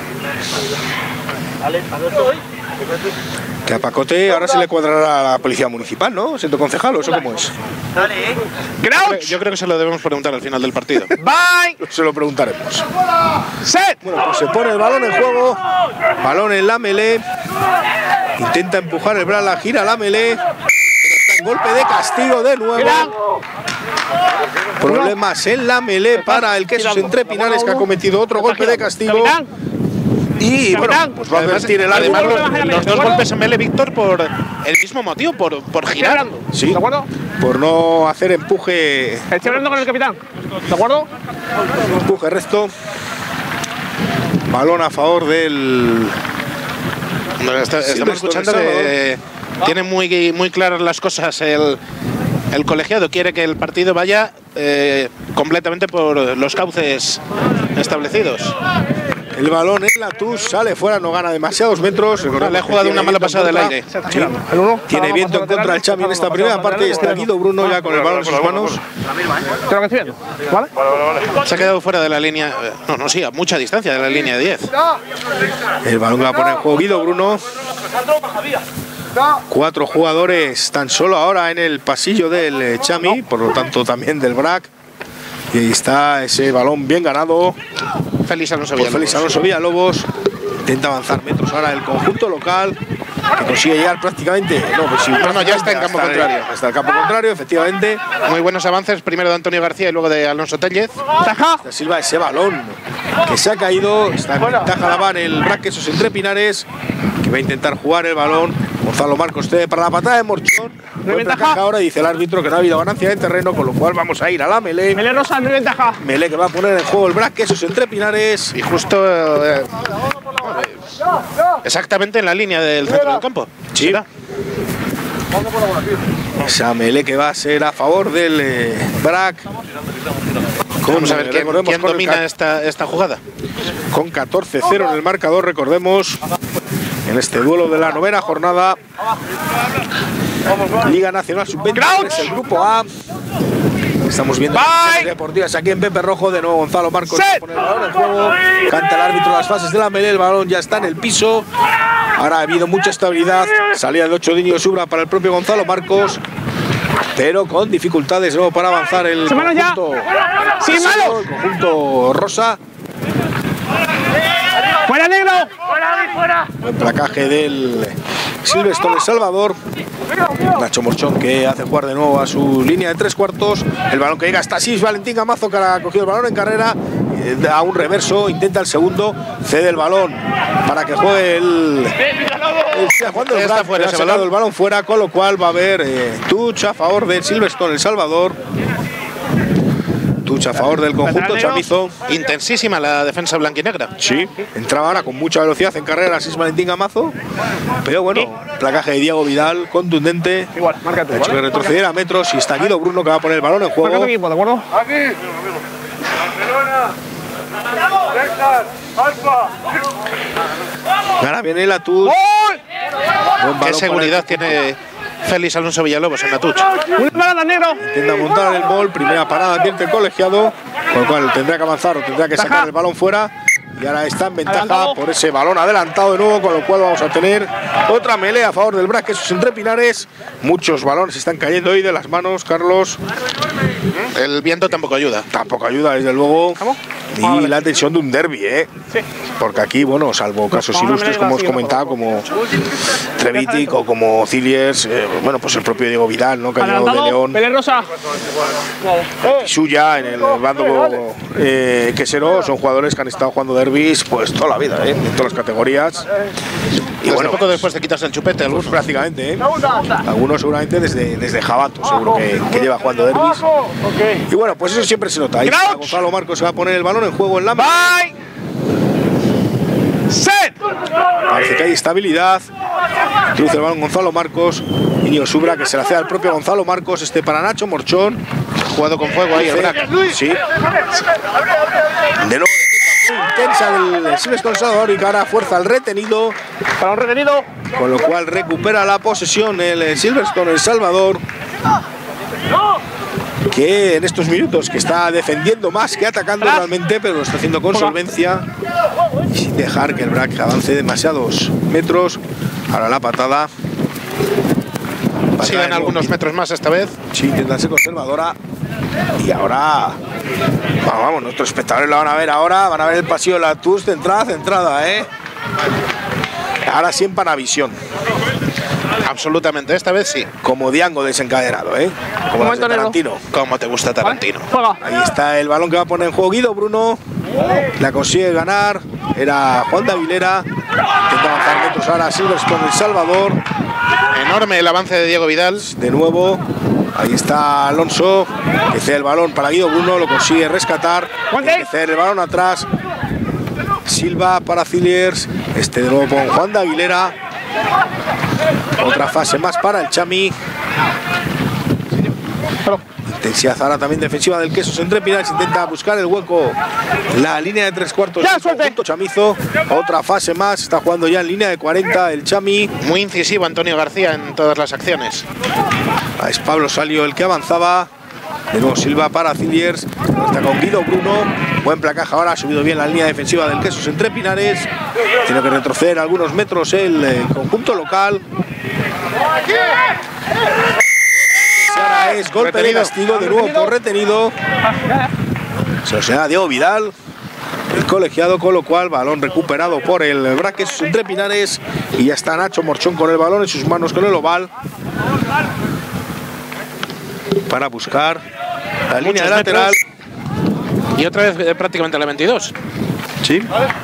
Que a Pacote ahora se le cuadrará a la policía municipal, ¿no? Siento concejal, ¿o eso cómo es? Yo creo que se lo debemos preguntar al final del partido. ¡Bang! Se lo preguntaremos. ¡Set! Bueno, pues se pone el balón en juego. Balón en la melee. Intenta empujar el Brala, gira la melee. Pero está en golpe de castigo de nuevo. Problemas en la melee para el Quesos entre Pinares, que ha cometido otro golpe de castigo. Capitán, Y bueno, Capitán. pues va a Además, advertir el además, árbitro. los, los dos golpes en Mele, Víctor, por el mismo motivo, por, por girar. Sí, ¿de acuerdo? por no hacer empuje, Estoy hablando con el capitán, ¿de acuerdo? empuje recto. Balón a favor del. Bueno, está- Sí, estamos esto escuchando de que tiene muy, muy claras las cosas el, el colegiado. Quiere que el partido vaya eh, completamente por los cauces establecidos. El balón en la T U S sale fuera, no gana demasiados metros. Recordemos Le ha que jugado tiene una mala viento en pasada del contra. aire. Se está girando. El uno. Tiene viento en contra el Chami en esta primera parte. Está Guido Bruno ya con el balón en sus manos. Creo que estoy viendo, ¿vale? Se ha quedado fuera de la línea. eh, No, no, sí, a mucha distancia de la línea de diez. El balón que va a poner en juego Guido Bruno. Cuatro jugadores tan solo ahora en el pasillo del eh, Chami, por lo tanto también del B R A C. Y ahí está ese balón bien ganado Félix Alonso por Villalobos. Félix Alonso Villalobos. Intenta avanzar metros ahora el conjunto local, que consigue llegar prácticamente. No, pues sí, No, no, ya está en campo hasta el- contrario. Hasta el campo contrario, efectivamente. Muy buenos avances, primero de Antonio García y luego de Alonso Tellez. Da Silva ese balón que se ha caído. Está en ventaja la van el B R A C Quesos entre Pinares, que va a intentar jugar el balón. Gonzalo Marcos cede para la patada de Morchón. Buen ventaja. placaje ahora, dice el árbitro que no ha habido ganancia de terreno, con lo cual vamos a ir a la melee. Melee rosa, no hay ventaja. Melee que va a poner en juego el B R A C Quesos entre Pinares. Y justo eh, exactamente en la línea del centro del campo. Sí. Esa melee que va a ser a favor del eh, B R A C. Con, Vamos a ver quién, recordemos, quién con el domina ca- esta, esta jugada. con catorce cero en el marcador, recordemos, en este duelo de la novena jornada. Liga Nacional sub veintitrés, el grupo A. Estamos viendo las deportivas aquí en Pepe Rojo. De nuevo Gonzalo Marcos pone el balón en juego. Canta el árbitro las fases de la melee. El balón ya está en el piso. Ahora ha habido mucha estabilidad. Salida de ocho de Íñigo Subra para el propio Gonzalo Marcos, pero con dificultades de nuevo para avanzar el conjunto, ¡Sin malos! el conjunto rosa. ¡Fuera, negro! ¡Fuera, fuera! Buen placaje del Silverstone El Salvador. Nacho Morchón que hace jugar de nuevo a su línea de tres cuartos. El balón que llega hasta Sis Valentín Gamazo, que ha cogido el balón en carrera. Da un reverso, intenta el segundo, cede el balón para que juegue el. el Juan Está fuera, se ha sacado el balón fuera, con lo cual va a haber eh, touch a favor del Silverstone El Salvador. Touch a favor del conjunto chamizo. Intensísima la defensa blanquinegra. Sí, entraba ahora con mucha velocidad en carrera Sis Valentín Gamazo, pero bueno, placaje de Diego Vidal, contundente. Igual, marca tú, ha hecho ¿vale? que retroceder a metros y está Guido Bruno que va a poner el balón en Marca juego. tu equipo, ¿de acuerdo? Aquí. Barcelona. Texas. Alfa. Ahora viene la touch. Buen Qué balón seguridad para el- tiene Félix Alonso Villalobos en la touch. ¡Una parada, negro! Intenta montar el gol, primera parada advierte el colegiado, con lo cual tendrá que avanzar o tendrá que sacar el balón fuera. Y ahora está en ventaja Adelantado. por ese balón adelantado de nuevo, con lo cual vamos a tener otra melea a favor del Braque, sus entre Pinares. Muchos balones están cayendo hoy de las manos, Carlos. El viento tampoco ayuda. Tampoco ayuda, desde luego. ¿Vamos? Y la tensión de un derbi, ¿eh? Sí. Porque aquí, bueno, salvo casos Vamos a ilustres, ver como la os siguiente comentaba, como Trevitic o como Ciliers, eh, bueno, pues el propio Diego Vidal, ¿no? Que ha llegado de Adelantado, León. Pelé Rosa. Suya en el bando eh, quesero, son jugadores que han estado jugando derbis pues toda la vida, ¿eh? En todas las categorías. Y Desde bueno, poco después te quitas el chupete. pues Algunos. prácticamente, ¿eh? Algunos seguramente desde, desde Jabato, seguro que, que lleva jugando derbis. Y bueno, pues eso siempre se nota. Ahí está Gonzalo Marcos, se va a poner el balón en juego en la mano. ¡Set! Parece que hay estabilidad. Introduce el balón Gonzalo Marcos. Íñigo Subra que se la hace al propio Gonzalo Marcos. Este para Nacho Morchón. Jugado con fuego ahí el Brac. Sí. De nuevo defensa muy intensa del Silverstone Salvador y que ahora fuerza al retenido. Balón retenido. Con lo cual recupera la posesión el Silverstone El Salvador, que en estos minutos que está defendiendo más que atacando realmente, pero lo está haciendo con solvencia y sin dejar que el Brac avance demasiados metros. Ahora la patada. Patada Siguen de algunos nuevo. metros más esta vez. Sí, intentan ser conservadora. Y ahora, vamos, vamos, nuestros espectadores la van a ver ahora. Van a ver el pasillo de la T U S, centrada, centrada, ¿eh? Ahora sí en Panavisión. Absolutamente, esta vez sí. Como Diango desencadenado, ¿eh? Como las de Tarantino. Como te gusta Tarantino. Juega. Ahí está el balón que va a poner en juego Guido Bruno. La consigue ganar. Era Juan de Aguilera. Intenta avanzar metros ahora Silverstone El Salvador. Enorme el avance de Diego Vidal. De nuevo. Ahí está Alonso. Que cede el balón para Guido Bruno. Lo consigue rescatar. Tiene que ceder el balón atrás. Silva para Ciliers. Este de nuevo con Juan de Aguilera. Otra fase más para el Chami. Intensidad ahora también defensiva del Quesos entre Pinares. Intenta buscar el hueco. La línea de tres cuartos del conjunto chamizo. Otra fase más. Está jugando ya en línea de cuarenta el Chami. Muy incisivo Antonio García en todas las acciones. Es Pablo Salio el que avanzaba. De nuevo Silva para Ciliers. Está con Guido Bruno. Buen placaje ahora. Ha subido bien la línea defensiva del Quesos entre Pinares. Tiene que retroceder algunos metros el, el conjunto local. Ahora es golpe Retenido. de castigo. De nuevo por retenido. Se lo señala Diego Vidal, el colegiado, con lo cual balón recuperado por el Braques entre Pinares. Y ya está Nacho Morchón con el balón en sus manos con el oval. Para buscar la línea de lateral. Y otra vez eh, prácticamente a la veintidós. Sí.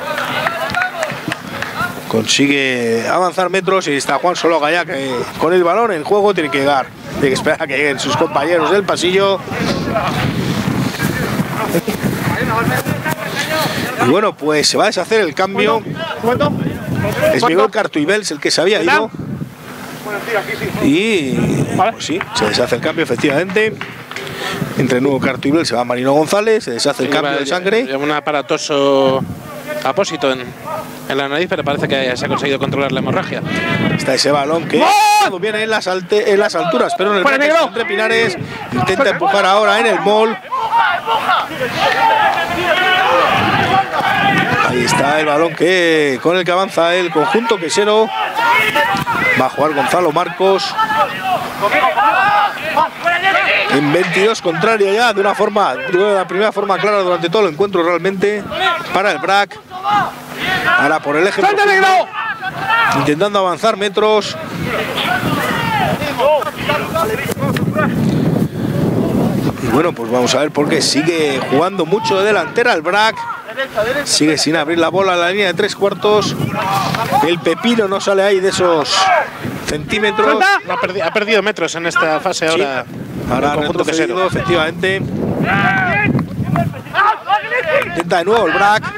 Consigue avanzar metros y está Juan Solo Gallá que con el balón en juego tiene que llegar. Tiene que esperar a que lleguen sus compañeros del pasillo. Y bueno, pues se va a deshacer el cambio. Es Miguel Cartuibels el que se había ido. Y pues sí, se deshace el cambio efectivamente. Entre nuevo Cartuibels se va Marino González. Se deshace el cambio de sangre. Un aparatoso apósito en, en la nariz, pero parece que se ha conseguido controlar la hemorragia. Está ese balón que ¡oh! viene en las, alte, en las alturas, pero en el braque entre Pinares intenta empujar ahora en el mall. Ahí está el balón que con el que avanza el conjunto quesero. Va a jugar Gonzalo Marcos. En veintidós contraria ya, de una forma, de la primera forma clara durante todo el encuentro realmente, para el B R A C. Ahora por el eje profundo, intentando avanzar metros. Y bueno, pues vamos a ver porque sigue jugando mucho de delantera el B R A C. Sigue sin abrir la bola a la línea de tres cuartos. El pepino no sale ahí de esos centímetros. Ha, perdi ha perdido metros en esta fase ahora. Sí. Ahora retrocedido, efectivamente. Intenta de nuevo el B R A C.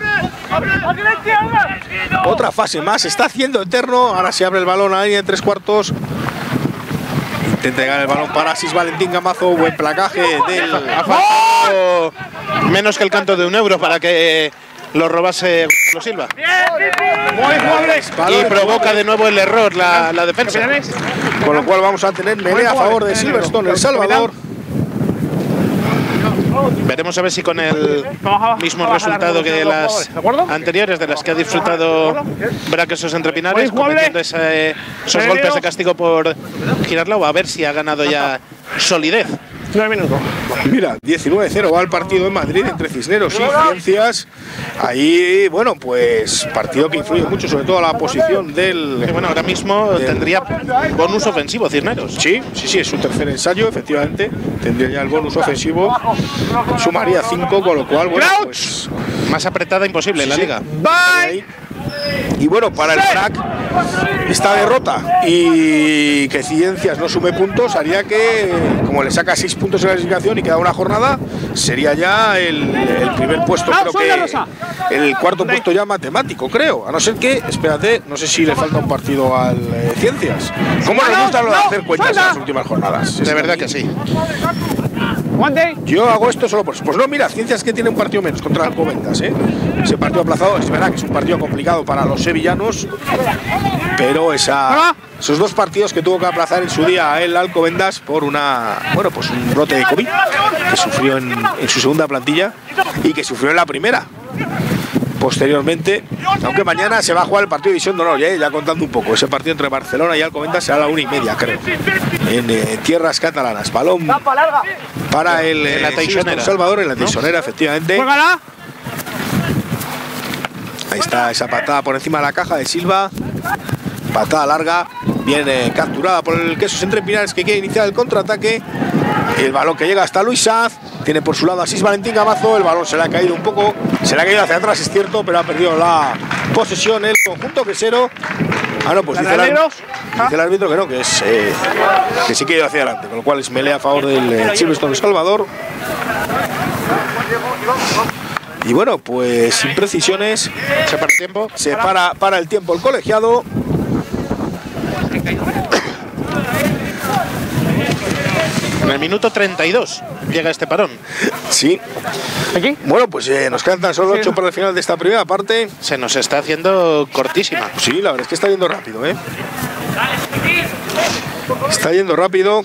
Otra fase más. Se está haciendo eterno. Ahora se abre el balón a la línea de tres cuartos. Intenta llegar el balón para Asís Valentín Gamazo. Buen placaje del... ¡Oh! Menos que el canto de un euro para que lo robase Lo Silva. Y provoca de nuevo el error la, la defensa. Con lo cual vamos a tener melea a favor de Silverstone, El Salvador. Veremos a ver si con el mismo resultado que de las anteriores, de las que ha disfrutado Braquesos entre Pinares, cometiendo ese, esos golpes de castigo por girarla, o a ver si ha ganado ya solidez. nueve minutos. Mira, diecinueve cero va el partido en Madrid entre Cisneros y Ciencias. Ahí, bueno, pues partido que influye mucho, sobre todo a la posición del... Que bueno, ahora mismo del, tendría bonus ofensivo Cisneros. Sí, sí, sí, es su tercer ensayo, efectivamente. Tendría ya el bonus ofensivo. Sumaría cinco, con lo cual, bueno, pues... Más apretada imposible en la sí, liga. Bye. Y bueno, para el B R A C, esta derrota y que Ciencias no sume puntos haría que, como le saca seis puntos en la clasificación y queda una jornada, sería ya el, el primer puesto, creo que el cuarto puesto ya matemático, creo. A no ser que, espérate, no sé si le falta un partido al eh, Ciencias. ¿Cómo nos gusta lo de hacer cuentas en las últimas jornadas? De verdad que sí. Yo hago esto solo por eso. Pues no, mira, Ciencias que tiene un partido menos contra Alcobendas, ¿eh? Ese partido aplazado, es verdad que es un partido complicado para los sevillanos, pero esa, esos dos partidos que tuvo que aplazar en su día el Alcobendas por una, bueno, pues un brote de COVID que sufrió en, en su segunda plantilla y que sufrió en la primera. Posteriormente, aunque mañana se va a jugar el partido de División de Honor, ya, ya contando un poco, ese partido entre Barcelona y Alcobendas será a la una y media, creo, en eh, tierras catalanas. Balón para el eh, El Salvador en la Teixonera, ¿no? Efectivamente. ¡Juégala! Ahí está esa patada por encima de la caja de Silva. Patada larga, viene capturada por el Quesos entre Pinares, que quiere iniciar el contraataque. El balón que llega hasta Luis Saz. Tiene por su lado a Asís Valentín Gamazo. El balón se le ha caído un poco, se le ha caído hacia atrás, es cierto, pero ha perdido la posesión el conjunto quesero. Ah, no, pues dice el, árbitro, dice el árbitro que no, que es eh, que sí que ha ido hacia adelante, con lo cual es melea a favor del eh, Silverstone Salvador. Y bueno, pues sin precisiones, se para el tiempo, se para, para el tiempo el colegiado. En el minuto treinta y dos llega este parón. Sí. ¿Aquí? Bueno, pues eh, nos quedan tan solo ocho para el final de esta primera parte. Se nos está haciendo cortísima. Sí, la verdad es que está yendo rápido, ¿eh? Está yendo rápido.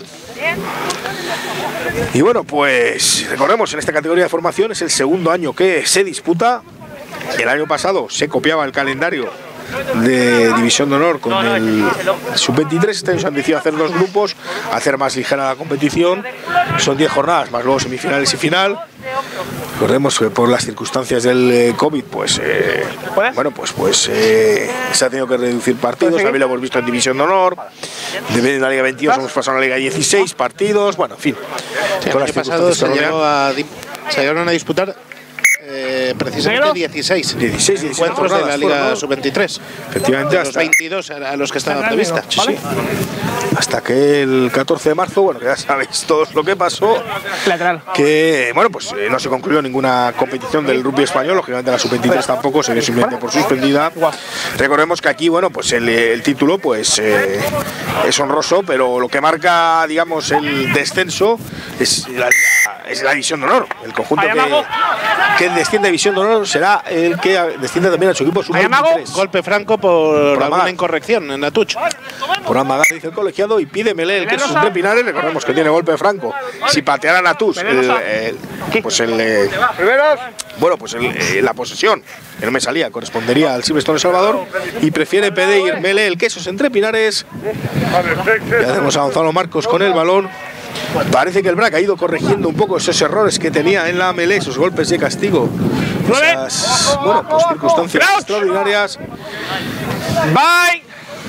Y bueno, pues recordemos, en esta categoría de formación es el segundo año que se disputa. El año pasado se copiaba el calendario de División de Honor con el sub veintitrés. Este año se han decidido hacer dos grupos, hacer más ligera la competición. Son diez jornadas, más luego semifinales y final. Recordemos que por las circunstancias del eh, COVID, pues eh, bueno, pues pues eh, se ha tenido que reducir partidos. También lo hemos visto en División de Honor. De la Liga veintidós hemos pasado a la Liga dieciséis partidos. Bueno, en fin. Sí, el año pasado se, llegó a, se llegaron a disputar Eh, precisamente dieciséis, dieciséis encuentros de la Liga sub veintitrés. Efectivamente, los veintidós a los que estaban previstas. Sí, sí. Hasta que el catorce de marzo, bueno, que ya sabéis todos lo que pasó, que bueno, pues eh, no se concluyó ninguna competición del rugby español, lógicamente la sub veintitrés tampoco, se dio simplemente por suspendida. Recordemos que aquí, bueno, pues el, el título pues eh, es honroso, pero lo que marca, digamos, el descenso es la, es la División de Honor, el conjunto que, que desciende a División de Honor será el que desciende también a su equipo sub veintitrés. Golpe franco por, Por alguna amagar. incorrección en la touch. Por amagar, dice el colegiado, y pide Melé el que es entre Pinares. Recordemos que tiene golpe franco. Si patearan a Tus, el, el, pues el. Eh, bueno, pues el, eh, la posesión, que no me salía, correspondería al Silverstone El Salvador. Y prefiere pedir Melé el quesos entre Pinares. Ya tenemos a Gonzalo Marcos con el balón. Parece que el Brac ha ido corrigiendo un poco esos errores que tenía en la melee, esos golpes de castigo. Esas, bueno, pues circunstancias extraordinarias. Bye.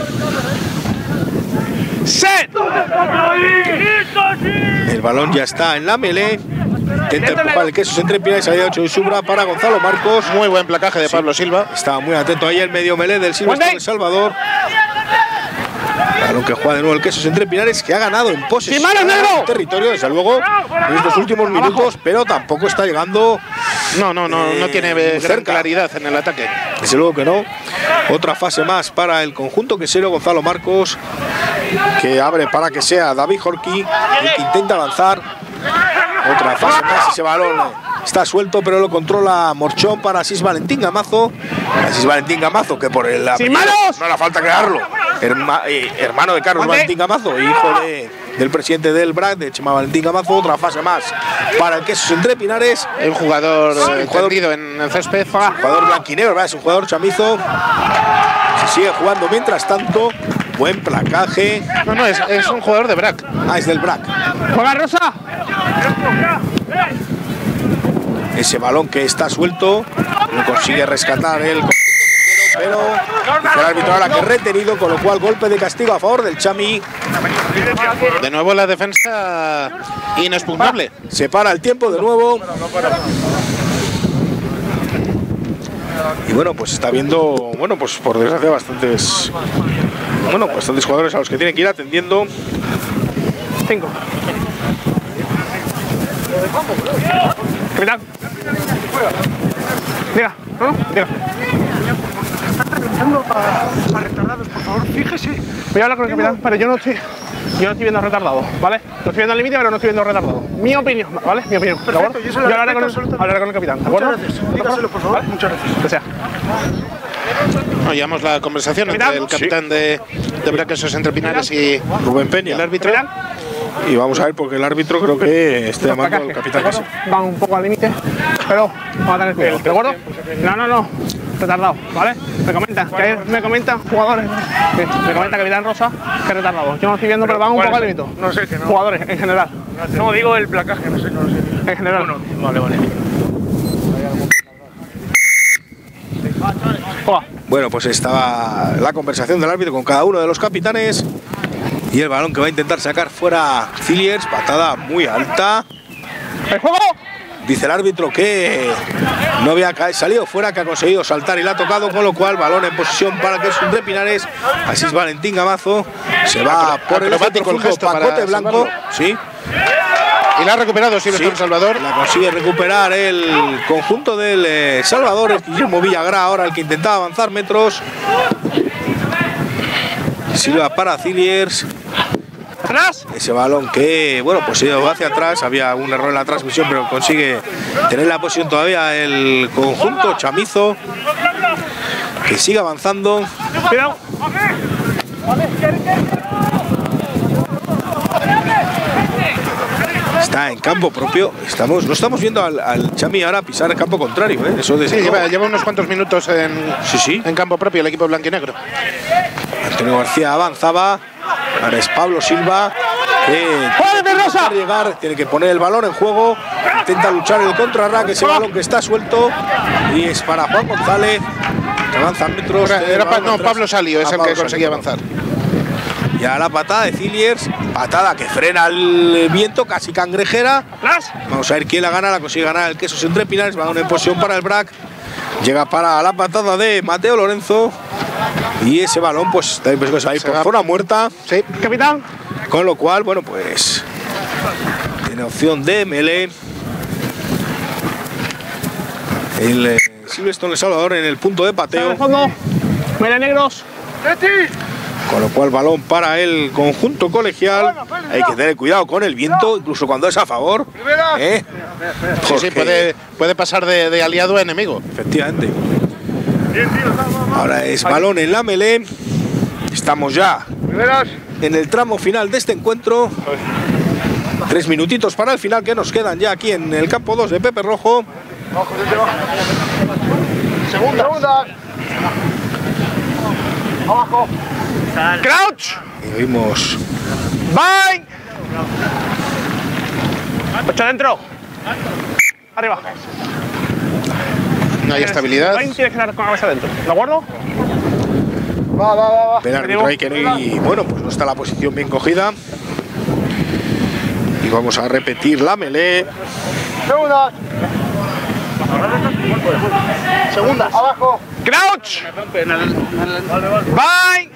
Set. El balón ya está en la melee. Intenta empujar el queso entre Pinares, salida ocho de Subra para Gonzalo Marcos. Muy buen placaje de Sí, Pablo Silva. Estaba muy atento ahí el medio melee del Silverstone El Salvador. Balón que juega de nuevo el queso entre Pinares, que ha ganado en posesión del territorio, desde luego, en estos últimos minutos, pero tampoco está llegando. No, no, no, eh, no tiene gran cerca. claridad en el ataque. Desde luego que no. Otra fase más para el conjunto quesero. Gonzalo Marcos, que abre para que sea David Jorqui, el que intenta avanzar. Otra fase más. Ese balón está suelto, pero lo controla Morchón para Asís Valentín Gamazo. Asís Valentín Gamazo, que por el apellido no le falta crearlo. Herma, eh, hermano de Carlos Valentín Gamazo, hijo de, del presidente del Brac, de Chema Valentín Gamazo. Otra fase más para el queso entre Pinares. Un jugador Sí, eh, jugador- tendido en el césped. Jugador blanquinegro, ¿verdad? Es un jugador chamizo. Se sigue jugando mientras tanto. Buen placaje. No, no, es, es un jugador de Brac. Ah, es del Brac. Juega Rosa. Ese balón que está suelto. Lo consigue rescatar el conjunto quesero, pero dice el árbitro ahora que retenido, con lo cual golpe de castigo a favor del Chami. De nuevo la defensa inexpugnable. Se para el tiempo de nuevo. Y bueno, pues está viendo, bueno, pues por desgracia bastantes, bueno, bastantes jugadores a los que tienen que ir atendiendo. Cinco. Capitán. Diga, ¿no? Diga. A retardados, por favor, fíjese. Voy a hablar con el capitán, pero yo no estoy, yo no estoy viendo retardado, ¿vale? No estoy viendo el límite, pero no estoy viendo retardado. Mi opinión, ¿vale? Mi opinión, ¿de acuerdo? yo se lo hablaré con, respeto el, hablaré con el capitán, ¿de acuerdo? Muchas gracias. Dígaselo, por favor. Muchas gracias. Que sea. No, llevamos la conversación entre el capitán de, de Brac Quesos entre Pinares y Rubén Peña, el árbitro. Y vamos a ver, porque el árbitro creo que está llamando al capitán. ¿De acuerdo? Van un poco al límite, pero vamos a tener cuidado, ¿de acuerdo? No, no, no, retardado, ¿vale? Me comentan, que hay- me comentan jugadores, que me comenta Capitán Rosa que es retardado. Yo no estoy viendo, pero, van un poco al límite. No sé, que no. Jugadores, en general. No, digo el placaje, no sé, no lo sé. En general. No, no, vale, vale. Juega. Bueno, pues estaba la conversación del árbitro con cada uno de los capitanes. Y el balón que va a intentar sacar fuera Cilliers, patada muy alta. ¡El juego! Dice el árbitro que no había ca- salido fuera, que ha conseguido saltar y la ha tocado, con lo cual balón en posesión para que es un de Pinares. Así es Valentín Gamazo. Se va por el acrobático el profundo gesto para pacote blanco. salvarlo. Sí. Y la ha recuperado Silverstone Sí, Salvador. La consigue recuperar el conjunto del eh, Salvador. Es Guillermo Villagrá ahora el que intentaba avanzar metros. Silva para Cilliers. ¡Atrás! Ese balón que, bueno, pues se iba hacia atrás. Había un error en la transmisión, pero consigue tener la posición todavía el conjunto chamizo, que sigue avanzando. Cuidado. Está en campo propio. Estamos, no estamos viendo al, al Chami ahora pisar el campo contrario, ¿eh? Eso desde Sí, luego. lleva, lleva unos cuantos minutos en, Sí, sí. en campo propio el equipo blanquinegro. Antonio García avanzaba. Ahora es Pablo Silva, que ¡Juega de Rosa! para llegar, tiene que poner el balón en juego. Intenta luchar el contrarraque, ese balón que está suelto. Y es para Juan González, que avanza metros. Era- tiene era el balón pa- no, atrás. Pablo Salio es Ah, el Pablo que conseguía Salio. avanzar. Y a la patada de Cilliers, patada que frena el viento, casi cangrejera. ¡Atrás! Vamos a ver quién la gana, la consigue ganar el Quesos entre Pinares, balón en posición para el Brac. Llega para la patada de Mateo Lorenzo. Y ese balón, pues, también pues, ahí Se por va. zona muerta. Sí. Capitán. Con lo cual, bueno, pues tiene opción de melee. El eh, Silverstone El Salvador en el punto de Sale pateo. al fondo. Mira negros. Con lo cual, balón para el conjunto colegial. Hay que tener cuidado con el viento, incluso cuando es a favor. ¿eh? Sí, sí, puede, puede pasar de, de aliado a enemigo. Efectivamente. Ahora es balón en la melee. Estamos ya en el tramo final de este encuentro. Tres minutitos para el final que nos quedan ya aquí en el campo dos de Pepe Rojo. Segunda. Segunda. Abajo. Crouch. Y oímos. Bye. Ocho adentro. Arriba. No hay estabilidad. Tienes que quedar con la cabeza adentro. ¿De acuerdo? Va, va, va, va. El árbitro ahí que no, y bueno, pues no está la posición bien cogida. Y vamos a repetir la melee. Segunda. Segunda. Abajo. Crouch. Bye.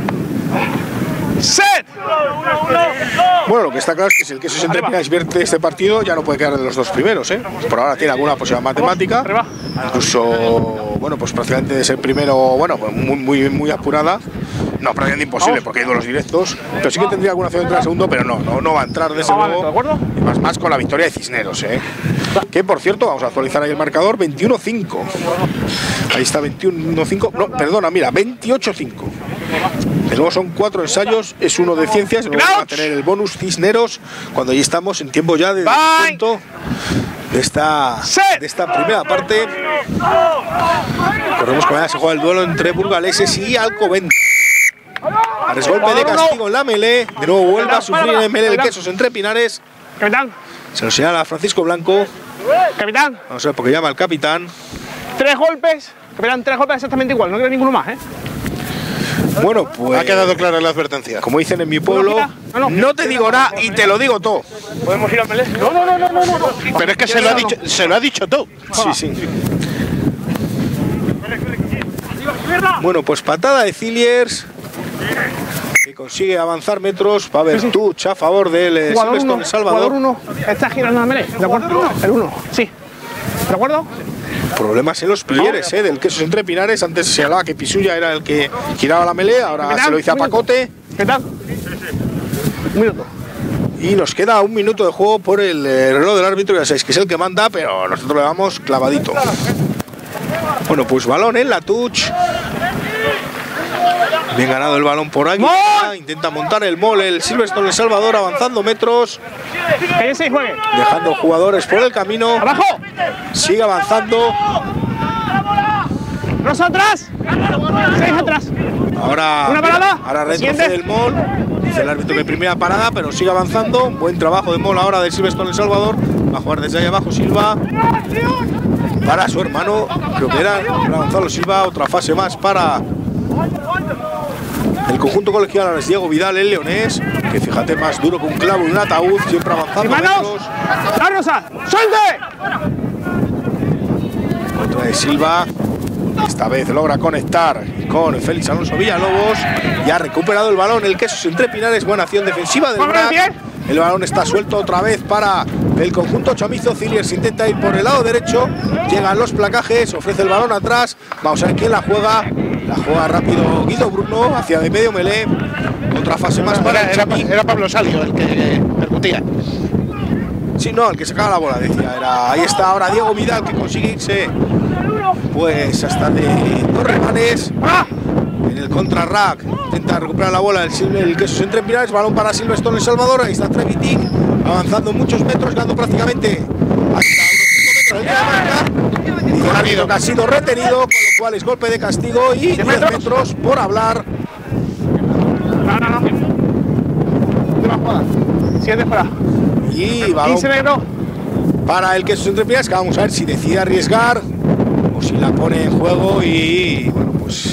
Set. Bueno, lo que está claro es que si el Quesos Entrepinares vierte este partido, ya no puede quedar de los dos primeros, ¿eh? Por ahora tiene alguna posibilidad matemática. Incluso, bueno, pues prácticamente de ser primero, bueno, muy, muy, muy apurada. No, prácticamente imposible porque hay duelos directos. Pero sí que tendría alguna opción de entrar al segundo, pero no, no, no va a entrar desde luego. Y más, más con la victoria de Cisneros, ¿eh? Que por cierto, vamos a actualizar ahí el marcador, veintiuno cinco. Ahí está veintiuno cinco. No, perdona, mira, veintiocho cinco. De nuevo son cuatro ensayos, es uno de ciencias, luego va a tener el bonus Cisneros cuando ya estamos en tiempo ya de descuento de esta, de esta primera parte. Recordemos que mañana se juega el duelo entre burgaleses y Alcobendas. Golpe de castigo en la melee, de nuevo vuelve a sufrir en el melee el Quesos Entrepinares. Capitán. Se lo señala a Francisco Blanco. Capitán. Vamos a ver por qué llama al capitán. Tres golpes. Capitán, tres golpes exactamente igual, no quiero ninguno más, ¿eh? Bueno, pues ha quedado clara la advertencia. Como dicen en mi pueblo, no, no, no te digo nada y te lo digo todo. ¿Podemos ir al melee? No, no, no, no, no, no. Pero es que se lo ha dicho, se lo ha dicho todo. Sí, sí. Bueno, pues patada de Cilliers, que consigue avanzar metros. Va a haber touch a favor del Silverstone Salvador. uno está girando la melee, ¿de acuerdo? El uno, sí. ¿De acuerdo? Problemas en los plieres, eh, del Quesos Entrepinares. Antes se hablaba que Pisuya era el que giraba la melee, ahora se lo dice a Pacote. ¿Qué tal? Un minuto. Y nos queda un minuto de juego por el eh, reloj del árbitro, ya sabéis que es el que manda, pero nosotros le damos clavadito. Bueno, pues balón en la touch. Bien ganado el balón por aquí. Intenta montar el mole el Silverstone El Salvador, avanzando metros. Dejando jugadores por el camino. ¡Abajo! Sigue avanzando. ¡Dos atrás! ¡Seis atrás! Ahora, ¿una parada? Ahora retrocede el mol. Dice el árbitro que primera parada, pero sigue avanzando. Buen trabajo de mol ahora del Silverstone El Salvador. Va a jugar desde ahí abajo Silva. Para su hermano, creo que era Gonzalo Silva. Otra fase más para el conjunto colegial. Ahora es Diego Vidal, el leonés, que fíjate, más duro que un clavo de un ataúd, siempre avanzando metros. ¡La Rosa! ¡Suelte! Otra de Silva. Esta vez logra conectar con Félix Alonso Villalobos. Ya ha recuperado el balón el Quesos Entrepinares. Buena acción defensiva del Brac. El balón está suelto otra vez para el conjunto chamizo. Cilliers intenta ir por el lado derecho. Llegan los placajes, ofrece el balón atrás. Vamos a ver quién la juega. La juega rápido Guido Bruno hacia de medio melee. Otra fase más para era, era, era Pablo Salio el que percutía. Sí, no, el que sacaba la bola, decía. Era, ahí está ahora Diego Vidal, que consigue irse pues hasta de Torremanes. En el contra-rack intenta recuperar la bola el, el Quesos Entrepinares. Balón para Silverstone El Salvador. Ahí está Trevitic avanzando muchos metros, ganando prácticamente hasta unos cinco metros de la marca. Y el árbitro que ha sido retenido, con lo cual es golpe de castigo y diez metros por hablar. No, no, no. Última jugada. Siete fuera. Y balón para el Quesos Entrepinares, que vamos a ver si decide arriesgar o si la pone en juego. Y bueno, pues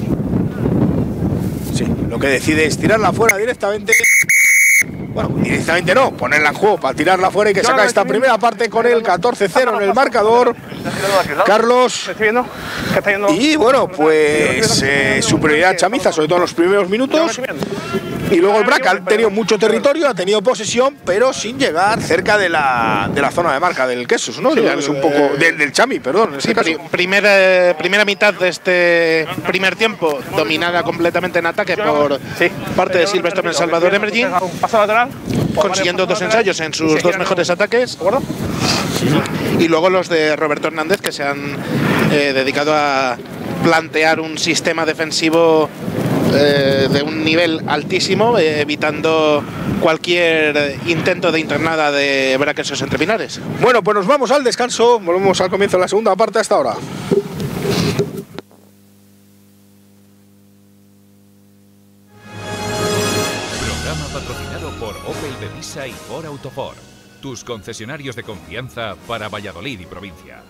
sí, lo que decide es tirarla fuera directamente. Bueno, directamente no, ponerla en juego para tirarla fuera y que saca esta primera parte con el catorce cero en el marcador. Carlos. Y bueno, pues eh, superioridad chamiza, sobre todo en los primeros minutos. Y luego el Brac ha tenido mucho territorio, ha tenido posesión, pero sin llegar cerca de la, de la zona de marca del Quesos, ¿no? Sí, es un poco del, del Chami, perdón. En sí, este pri caso. primera, primera mitad de este primer tiempo dominada completamente en ataque por sí. parte de Silverstone en Salvador Emerging, paso lateral, consiguiendo dos ensayos en sus dos mejores ataques. Y luego los de Roberto Hernández, que se han eh, dedicado a plantear un sistema defensivo eh, de un nivel altísimo, eh, evitando cualquier intento de internada de Braquesos entre pinares. Bueno, pues nos vamos al descanso, volvemos al comienzo de la segunda parte hasta ahora. Programa patrocinado por Opel Bevisa y Ford Autofor, tus concesionarios de confianza para Valladolid y provincia.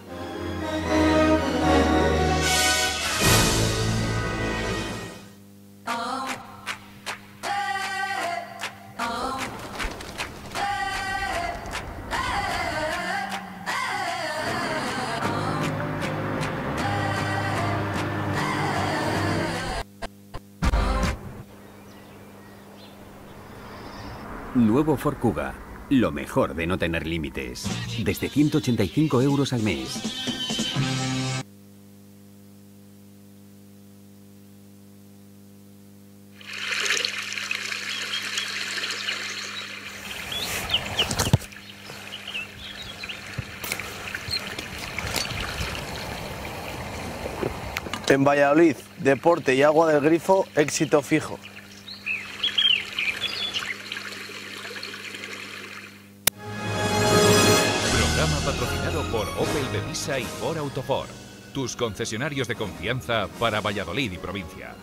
Nuevo Ford Kuga. Lo mejor de no tener límites. Desde ciento ochenta y cinco euros al mes. En Valladolid, deporte y agua del grifo, éxito fijo. Programa patrocinado por Opel Bevisa y Ford Autofor, tus concesionarios de confianza para Valladolid y provincia.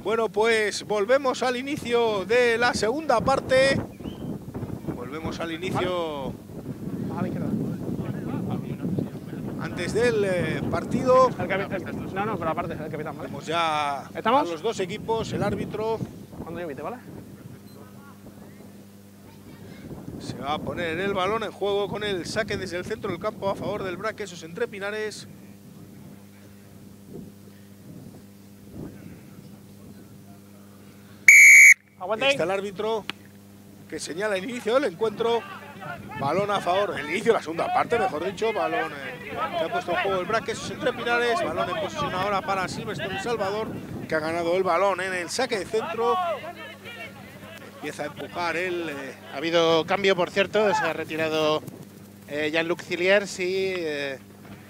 Bueno, pues volvemos al inicio de la segunda parte. Volvemos al inicio antes del eh, partido. El capitán. No, no, pero aparte, el capitán, ¿vale? Vamos ya ¿Estamos? a los dos equipos, el árbitro. Cuando yo invite, ¿vale? Se va a poner el balón en juego con el saque desde el centro del campo a favor del Brac Quesos Entre Pinares. Ahí está el árbitro que señala el inicio del encuentro. Balón a favor, el inicio de la segunda parte, mejor dicho. Balón eh, que ha puesto en juego el Brac Quesos Entre Pinares. Balón en posesión ahora para Silvestre El Salvador, que ha ganado el balón en el saque de centro. Empieza a empujar él. Eh. Ha habido cambio, por cierto. Se ha retirado eh, Jean-Luc Cilliers y, eh,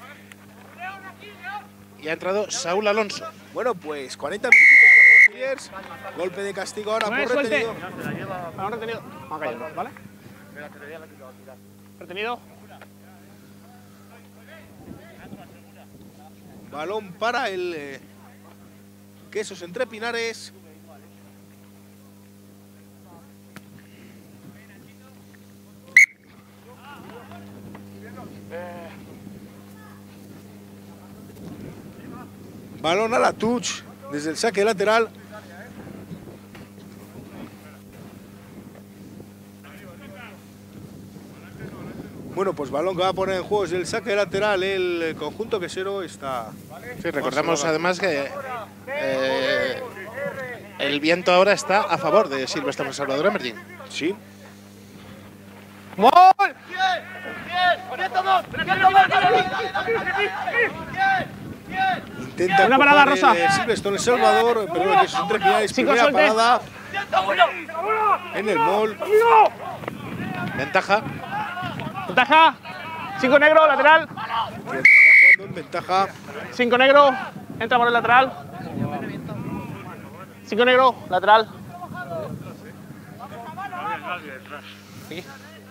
y ha entrado Saúl Alonso. Bueno, pues cuarenta minutos de Cilliers. Golpe de castigo ahora por retenido. Balón retenido. Ha caído, ¿vale? Retenido. Balón para el eh, Quesos Entre Pinares. Balón a la touch desde el saque lateral. Bueno, pues balón que va a poner en juego desde el saque lateral. El conjunto quesero está... Sí, recordamos además que eh, el viento ahora está a favor de Silvestre El Salvador Emerging. Sí. ¡Gol! Intenta una parada, Rosa. Silvestre El Salvador, pero que sus tres finales. Primera suelte. parada en el mall. Ventaja. Ventaja. Cinco negro, lateral. Está jugando en ventaja. Cinco negro. Entra por el lateral. Cinco negro, lateral. Aquí.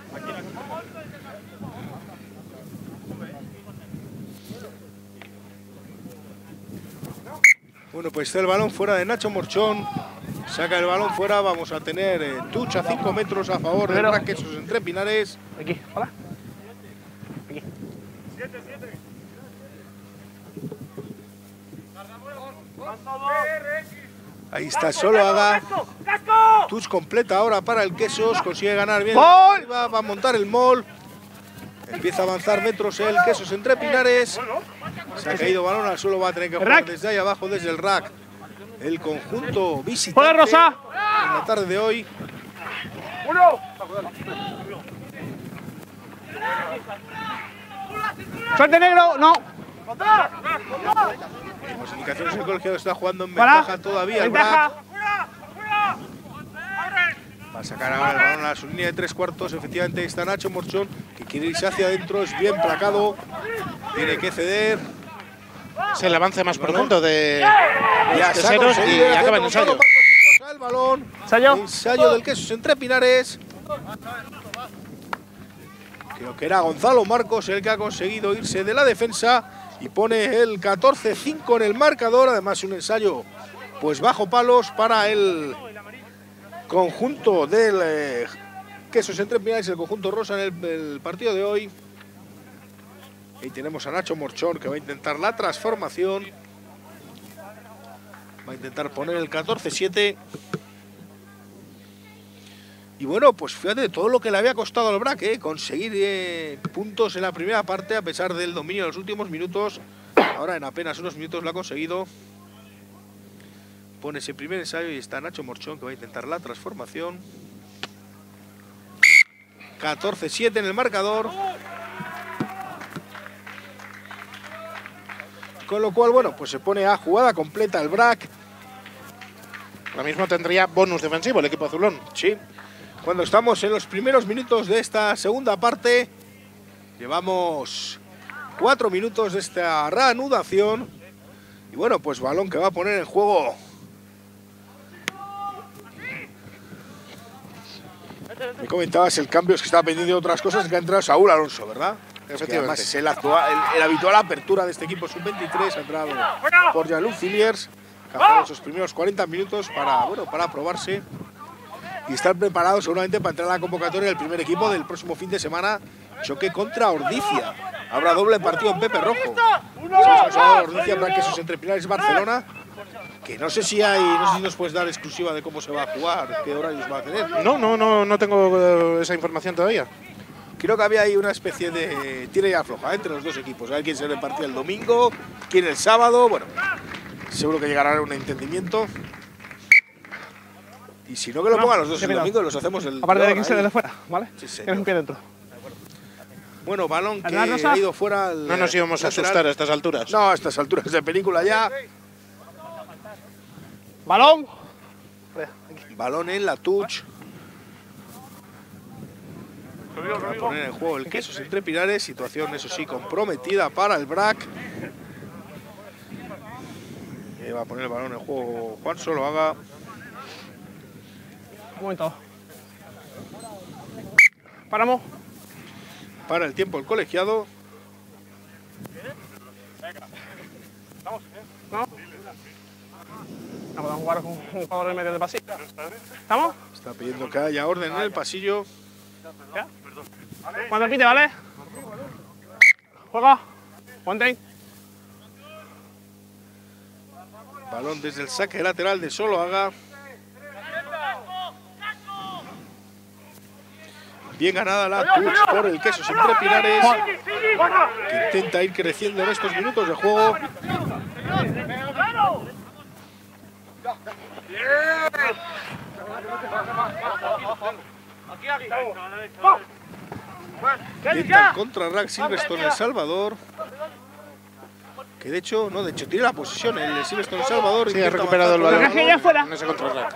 Bueno, pues está el balón fuera de Nacho Morchón. Saca el balón fuera. Vamos a tener eh, touch a cinco metros a favor del Brac Quesos Entre Pinares. Aquí, hola. Aquí. Ahí está solo Haga. Touch completa ahora para el Quesos. Consigue ganar bien. ¡Gol! Va, va a montar el mall. Empieza a avanzar metros el Quesos Entre Pinares. Se ha caído balón al suelo. Va a tener que jugar desde ahí abajo, desde el rack. El conjunto visitante. ¡Juega, Rosa! En la tarde de hoy. ¡Uno! ¡Suerte negro! ¡No! Las indicaciones del colegiado está jugando en Para. ventaja todavía el Ventaja. Brac. Va a sacar ahora el balón a su línea de tres cuartos. Efectivamente está Nacho Morchón, que quiere irse hacia adentro. Es bien placado. Tiene que ceder. Es el avance más profundo de Ya los se ha queseros y conseguido acaba el Gonzalo ensayo. Marcos y posa el balón. Ensayo. Ensayo del Quesos Entre Pinares. Creo que era Gonzalo Marcos el que ha conseguido irse de la defensa y pone el catorce cinco en el marcador. Además, un ensayo pues bajo palos para el conjunto del eh, Quesos Entre Pinares, el conjunto rosa en el, el partido de hoy. Ahí tenemos a Nacho Morchón, que va a intentar la transformación. Va a intentar poner el catorce siete. Y bueno, pues fíjate todo lo que le había costado al Brac, ¿eh? Conseguir eh, puntos en la primera parte a pesar del dominio de los últimos minutos. Ahora en apenas unos minutos lo ha conseguido. Pone ese primer ensayo y está Nacho Morchón, que va a intentar la transformación. catorce siete en el marcador. Con lo cual, bueno, pues se pone a jugada completa el Brac. Ahora mismo tendría bonus defensivo el equipo azulón. Sí. Cuando estamos en los primeros minutos de esta segunda parte, llevamos cuatro minutos de esta reanudación. Y bueno, pues balón que va a poner en juego me comentabas el cambio, es que estaba pendiente de otras cosas, que ha entrado Saúl Alonso, ¿verdad? Es que además es el, actual, el, el habitual apertura de este equipo sub veintitrés, ha entrado por Jean-Luc Cilliers. cazar esos primeros cuarenta minutos para, bueno, para probarse y estar preparados seguramente para entrar a la convocatoria del primer equipo del próximo fin de semana, choque contra Ordizia. Habrá doble partido en Pepe Rojo. Ordizia para que sus entrepinares Barcelona, que no sé si hay, no sé si nos puedes dar exclusiva de cómo se va a jugar, qué horarios va a tener. No, no, no, no tengo esa información todavía. Creo que había ahí una especie de tira y afloja entre los dos equipos. A ver quién se repartía el domingo, quién el sábado. Bueno, seguro que llegará a un entendimiento. Y si no, que lo no, pongan los dos el cuidado. domingo, los hacemos el. Aparte de quince de fuera, ¿vale? Sí, señor. Tienes un pie dentro. Bueno, balón que Rosa? ha ido fuera. Al, No nos íbamos a lateral. asustar a estas alturas. No, a estas alturas de película ya. Balón. Balón en la touch. Va a poner en juego el Quesos entre Pinares, situación eso sí comprometida para el B R A C. Eh, va a poner el balón en juego Juan Soloaga. Un momento. Paramos. Para el tiempo el colegiado. ¿No? No podemos jugar con un jugador en medio del pasillo. ¿Estamos? Está pidiendo que haya orden en el pasillo. ¿Ya? Cuando repite, ¿vale? Juega. Ponte ahí. Balón desde el saque lateral de Soloaga. Bien ganada la touch por el Quesos entre Pinares, que intenta ir creciendo en estos minutos de juego. Intenta contra R A C Silverstone El Salvador. Que de hecho, no, de hecho tiene la posesión el Silverstone El Salvador. Sí, ha recuperado el balón en ese contra R A C.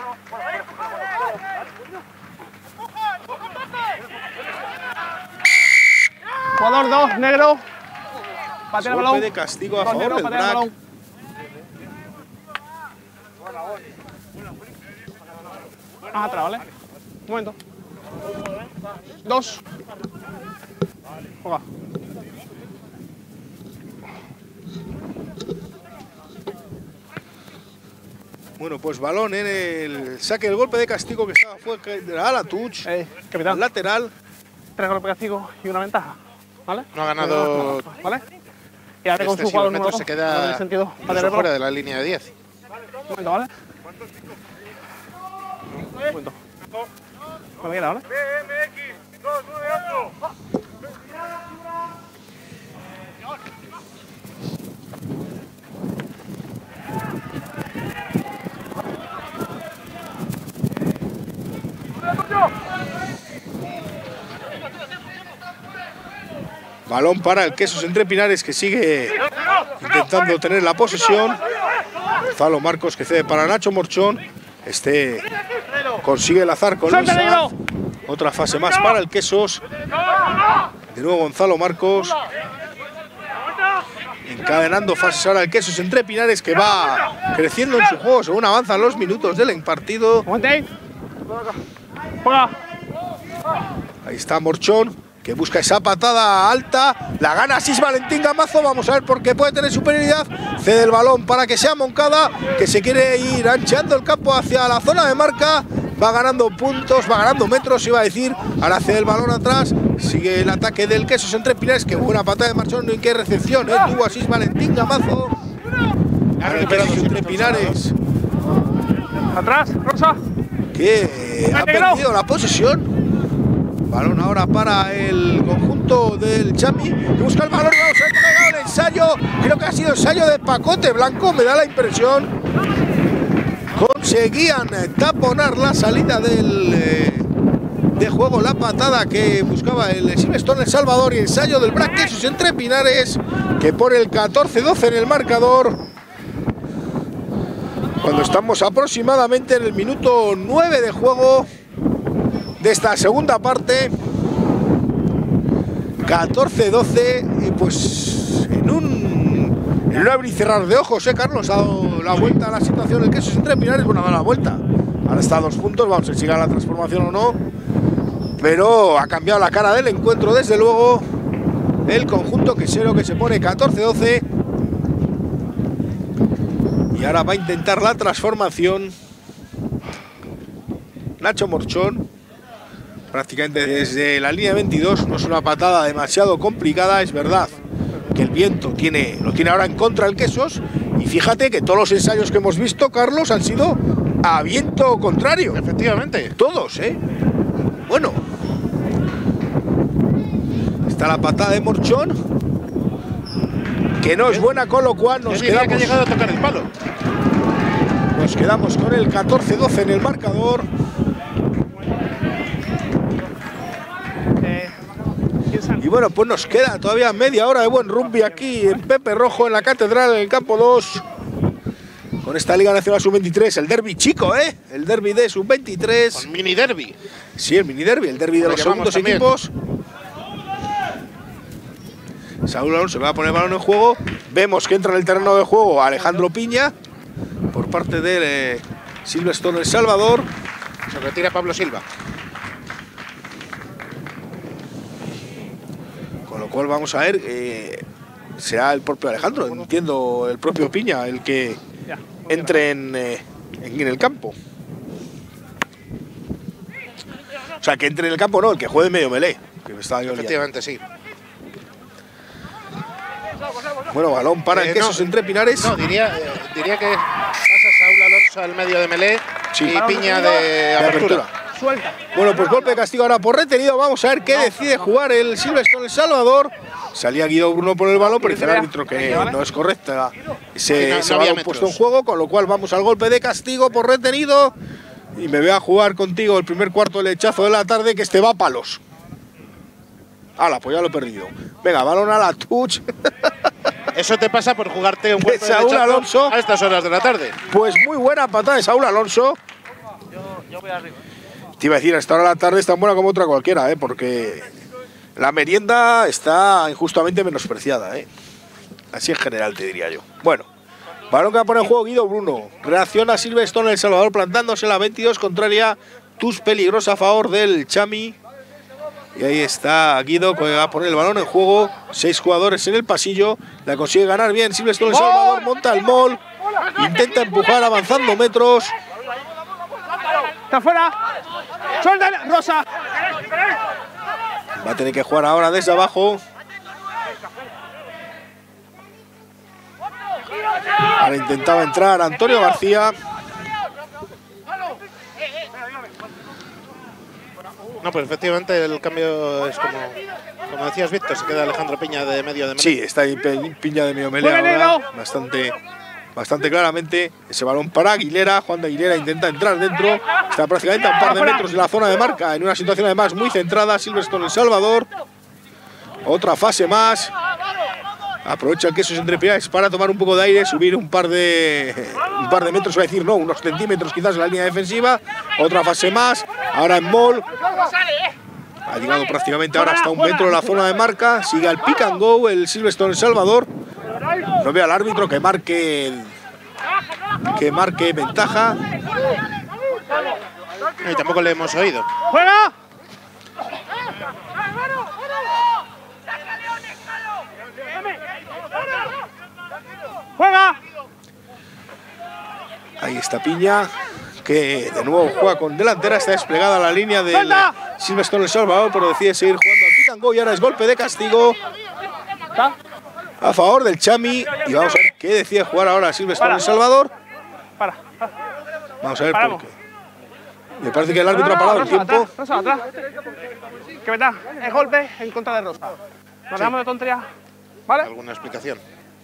Jugador dos, negro. Patea el Golpe balón. de castigo a Dos favor negros, del patea el B R A C. balón. Ah, atrás, ¿vale? Un momento. Dos. Juega. Bueno, pues balón en el saque del golpe de castigo que estaba fue a la touch. Eh, capitán. Lateral. Tres golpes de castigo y una ventaja. ¿Vale? No ha ganado. ¿Vale? Y ahora con Este su jugador número Silvermetro dos. se queda En el sentido, incluso patea el balón. fuera de la línea de diez. Un momento, ¿vale? Un momento. Cuando quiera, ¿vale? Balón para el Quesos entre Pinares, que sigue intentando tener la posesión. Gonzalo Marcos que cede para Nacho Morchón. Este consigue el azar con Luisa. Otra fase más para el Quesos. De nuevo Gonzalo Marcos. Encadenando fases ahora el Quesos entre Pinares, que va creciendo en su juego según avanzan los minutos del partido. Ahí está Morchón, que busca esa patada alta. La gana Sis Valentín Gamazo. Vamos a ver por qué puede tener superioridad. Cede el balón para que sea Moncada, que se quiere ir ancheando el campo hacia la zona de marca. Va ganando puntos, va ganando metros, iba a decir. Ahora cede el balón atrás. Sigue el ataque del Quesos entre Pinares. Que buena patada de Marchón y qué recepción, ¿eh? Tuvo a Sis Valentín Gamazo. Ahora el Quesos entre Pinares. Atrás, Rosa. Que ha perdido la posesión. Balón ahora para el conjunto del Chami, que busca el balón. Vamos a ver, ha llegado el ensayo. Creo que ha sido ensayo de Pacote Blanco, me da la impresión. Conseguían taponar la salida del eh, de juego, la patada que buscaba el Silverstone El Salvador, y ensayo del B R A C Quesos entre Pinares, que pone el catorce doce en el marcador. Cuando estamos aproximadamente en el minuto nueve de juego de esta segunda parte, catorce doce, y pues en un, en un abrir y cerrar de ojos, ¿eh, Carlos? Ha dado la vuelta a la situación el Quesos entre Pinares. Bueno, ha dado la vuelta. Ahora está a dos puntos, vamos a ver si gana la transformación o no. Pero ha cambiado la cara del encuentro, desde luego, el conjunto quesero, que se pone catorce doce. Y ahora va a intentar la transformación Nacho Morchón. Prácticamente desde la línea veintidós. No es una patada demasiado complicada, es verdad que el viento tiene, lo tiene ahora en contra el Quesos. Y fíjate que todos los ensayos que hemos visto, Carlos, han sido a viento contrario. Efectivamente. Todos, ¿eh? Bueno. Está la patada de Morchón, que no es buena, con lo cual nos quedamos... que ha llegado a tocar el palo. Nos quedamos con el catorce doce en el marcador. Y bueno, pues nos queda todavía media hora de buen rugby aquí en Pepe Rojo, en la Catedral, en el campo dos. Con esta Liga Nacional sub veintitrés, el derbi chico, ¿eh? El derbi de sub veintitrés. Con mini derbi. Sí, el mini derbi, el derbi de los segundos también. equipos. Saúl Alonso va a poner el balón en juego. Vemos que entra en el terreno de juego Alejandro Piña por parte de eh, Silverstone El Salvador. Se retira Pablo Silva. Con lo cual vamos a ver, eh, será el propio Alejandro, entiendo, el propio Piña, el que entre en, eh, en el campo. O sea, que entre en el campo no, el que juegue medio melee. Que me estaba yo Efectivamente, sí. Bueno, balón para eh, el Quesos no, entre Pinares. No, diría, eh, diría que pasa Saúl Alonso al medio de melee sí. y Piña de, de apertura. apertura. Bueno, pues golpe de castigo ahora por retenido. Vamos a ver qué decide jugar el Silverstone El Salvador. Salía Guido Bruno por el balón, pero dice el árbitro que no es correcta ese, no, ese no balón puesto en juego, con lo cual vamos al golpe de castigo por retenido. Y me voy a jugar contigo el primer cuarto del hechazo de la tarde, que este va a palos. Hala, pues ya lo he perdido. Venga, balón a la touch. Eso te pasa por jugarte un golpe de Saúl lechazo Alonso a estas horas de la tarde. Pues muy buena patada de Saúl Alonso. Yo, yo voy arriba. Te iba a decir, a esta hora de la tarde es tan buena como otra cualquiera, ¿eh? Porque la merienda está injustamente menospreciada, ¿eh? Así en general, te diría yo. Bueno, balón que va a poner en juego Guido Bruno. Reacciona Silverstone El Salvador plantándose la veintidós contraria. Tus peligrosa a favor del Chami. Y ahí está Guido, que va a poner el balón en juego. Seis jugadores en el pasillo. La consigue ganar bien Silverstone El Salvador. Monta el mol. Intenta empujar avanzando metros. ¡Está fuera! ¡Suelta, Rosa! Va a tener que jugar ahora desde abajo. Ahora intentaba entrar Antonio García. No, pues efectivamente el cambio es como, como decías, Víctor, se queda Alejandro Piña de medio de melee. Sí, está ahí Piña de medio melee ahora, bastante, bastante claramente. Ese balón para Aguilera. Juan de Aguilera intenta entrar dentro. Está prácticamente a un par de metros de la zona de marca, en una situación además muy centrada. Silverstone El Salvador. Otra fase más. Aprovecha el Quesos entre Pinares para tomar un poco de aire, subir un par de un par de metros, voy a decir, no, unos centímetros quizás en la línea defensiva. Otra fase más. Ahora en mall. Ha llegado prácticamente ahora hasta un metro de la zona de marca. Sigue al pick and go el Silverstone El Salvador. No veo al árbitro que marque que marque ventaja. Y tampoco le hemos oído. ¡Fuera! ¡Juega! Ahí está Piña, que de nuevo juega con delantera. Está desplegada la línea del Silverstone El Salvador, pero decide seguir jugando al pick and go. Y ahora es golpe de castigo a favor del Chami. Y vamos a ver qué decide jugar ahora Silverstone El Salvador. Para. Vamos a ver por qué. Me parece que el árbitro ha parado el tiempo. Rosa, atrás. Que verdad, es golpe en contra de Rosa. Nos dejamos de tontería. ¿Vale? ¿Alguna explicación?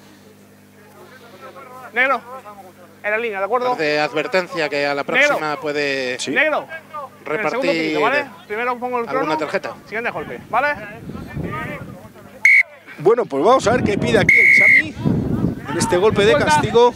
Negro, en la línea, ¿de acuerdo? De advertencia que a la próxima Negro. puede Sí. Negro. repartir Minuto, ¿vale? Primero pongo el crono. alguna tarjeta. Siguiente golpe, ¿vale? Bueno, pues vamos a ver qué pide aquí el Chami en este golpe de castigo.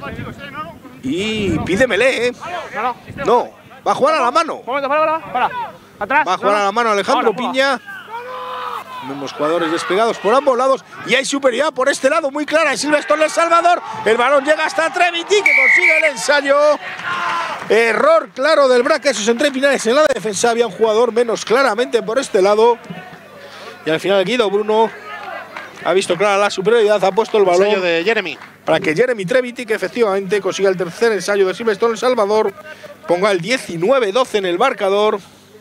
Y pide melee, ¿eh? No, no. No, va a jugar a la mano. Un momento, para, para, para. Atrás. Va a jugar no, no. a la mano Alejandro Ahora, Piña. Vemos jugadores desplegados por ambos lados. Y hay superioridad por este lado muy clara. Silverstone El Salvador. El balón llega hasta Treviti, que consigue el ensayo. Error claro del Braque. Esos entre Pinares en la defensa. Había un jugador menos claramente por este lado. Y al final Guido Bruno ha visto clara la superioridad. Ha puesto el balón Ensayo de Jeremy. para que Jeremy Treviti, que efectivamente consiga el tercer ensayo de Silverstone El Salvador, ponga el diecinueve doce en el marcador.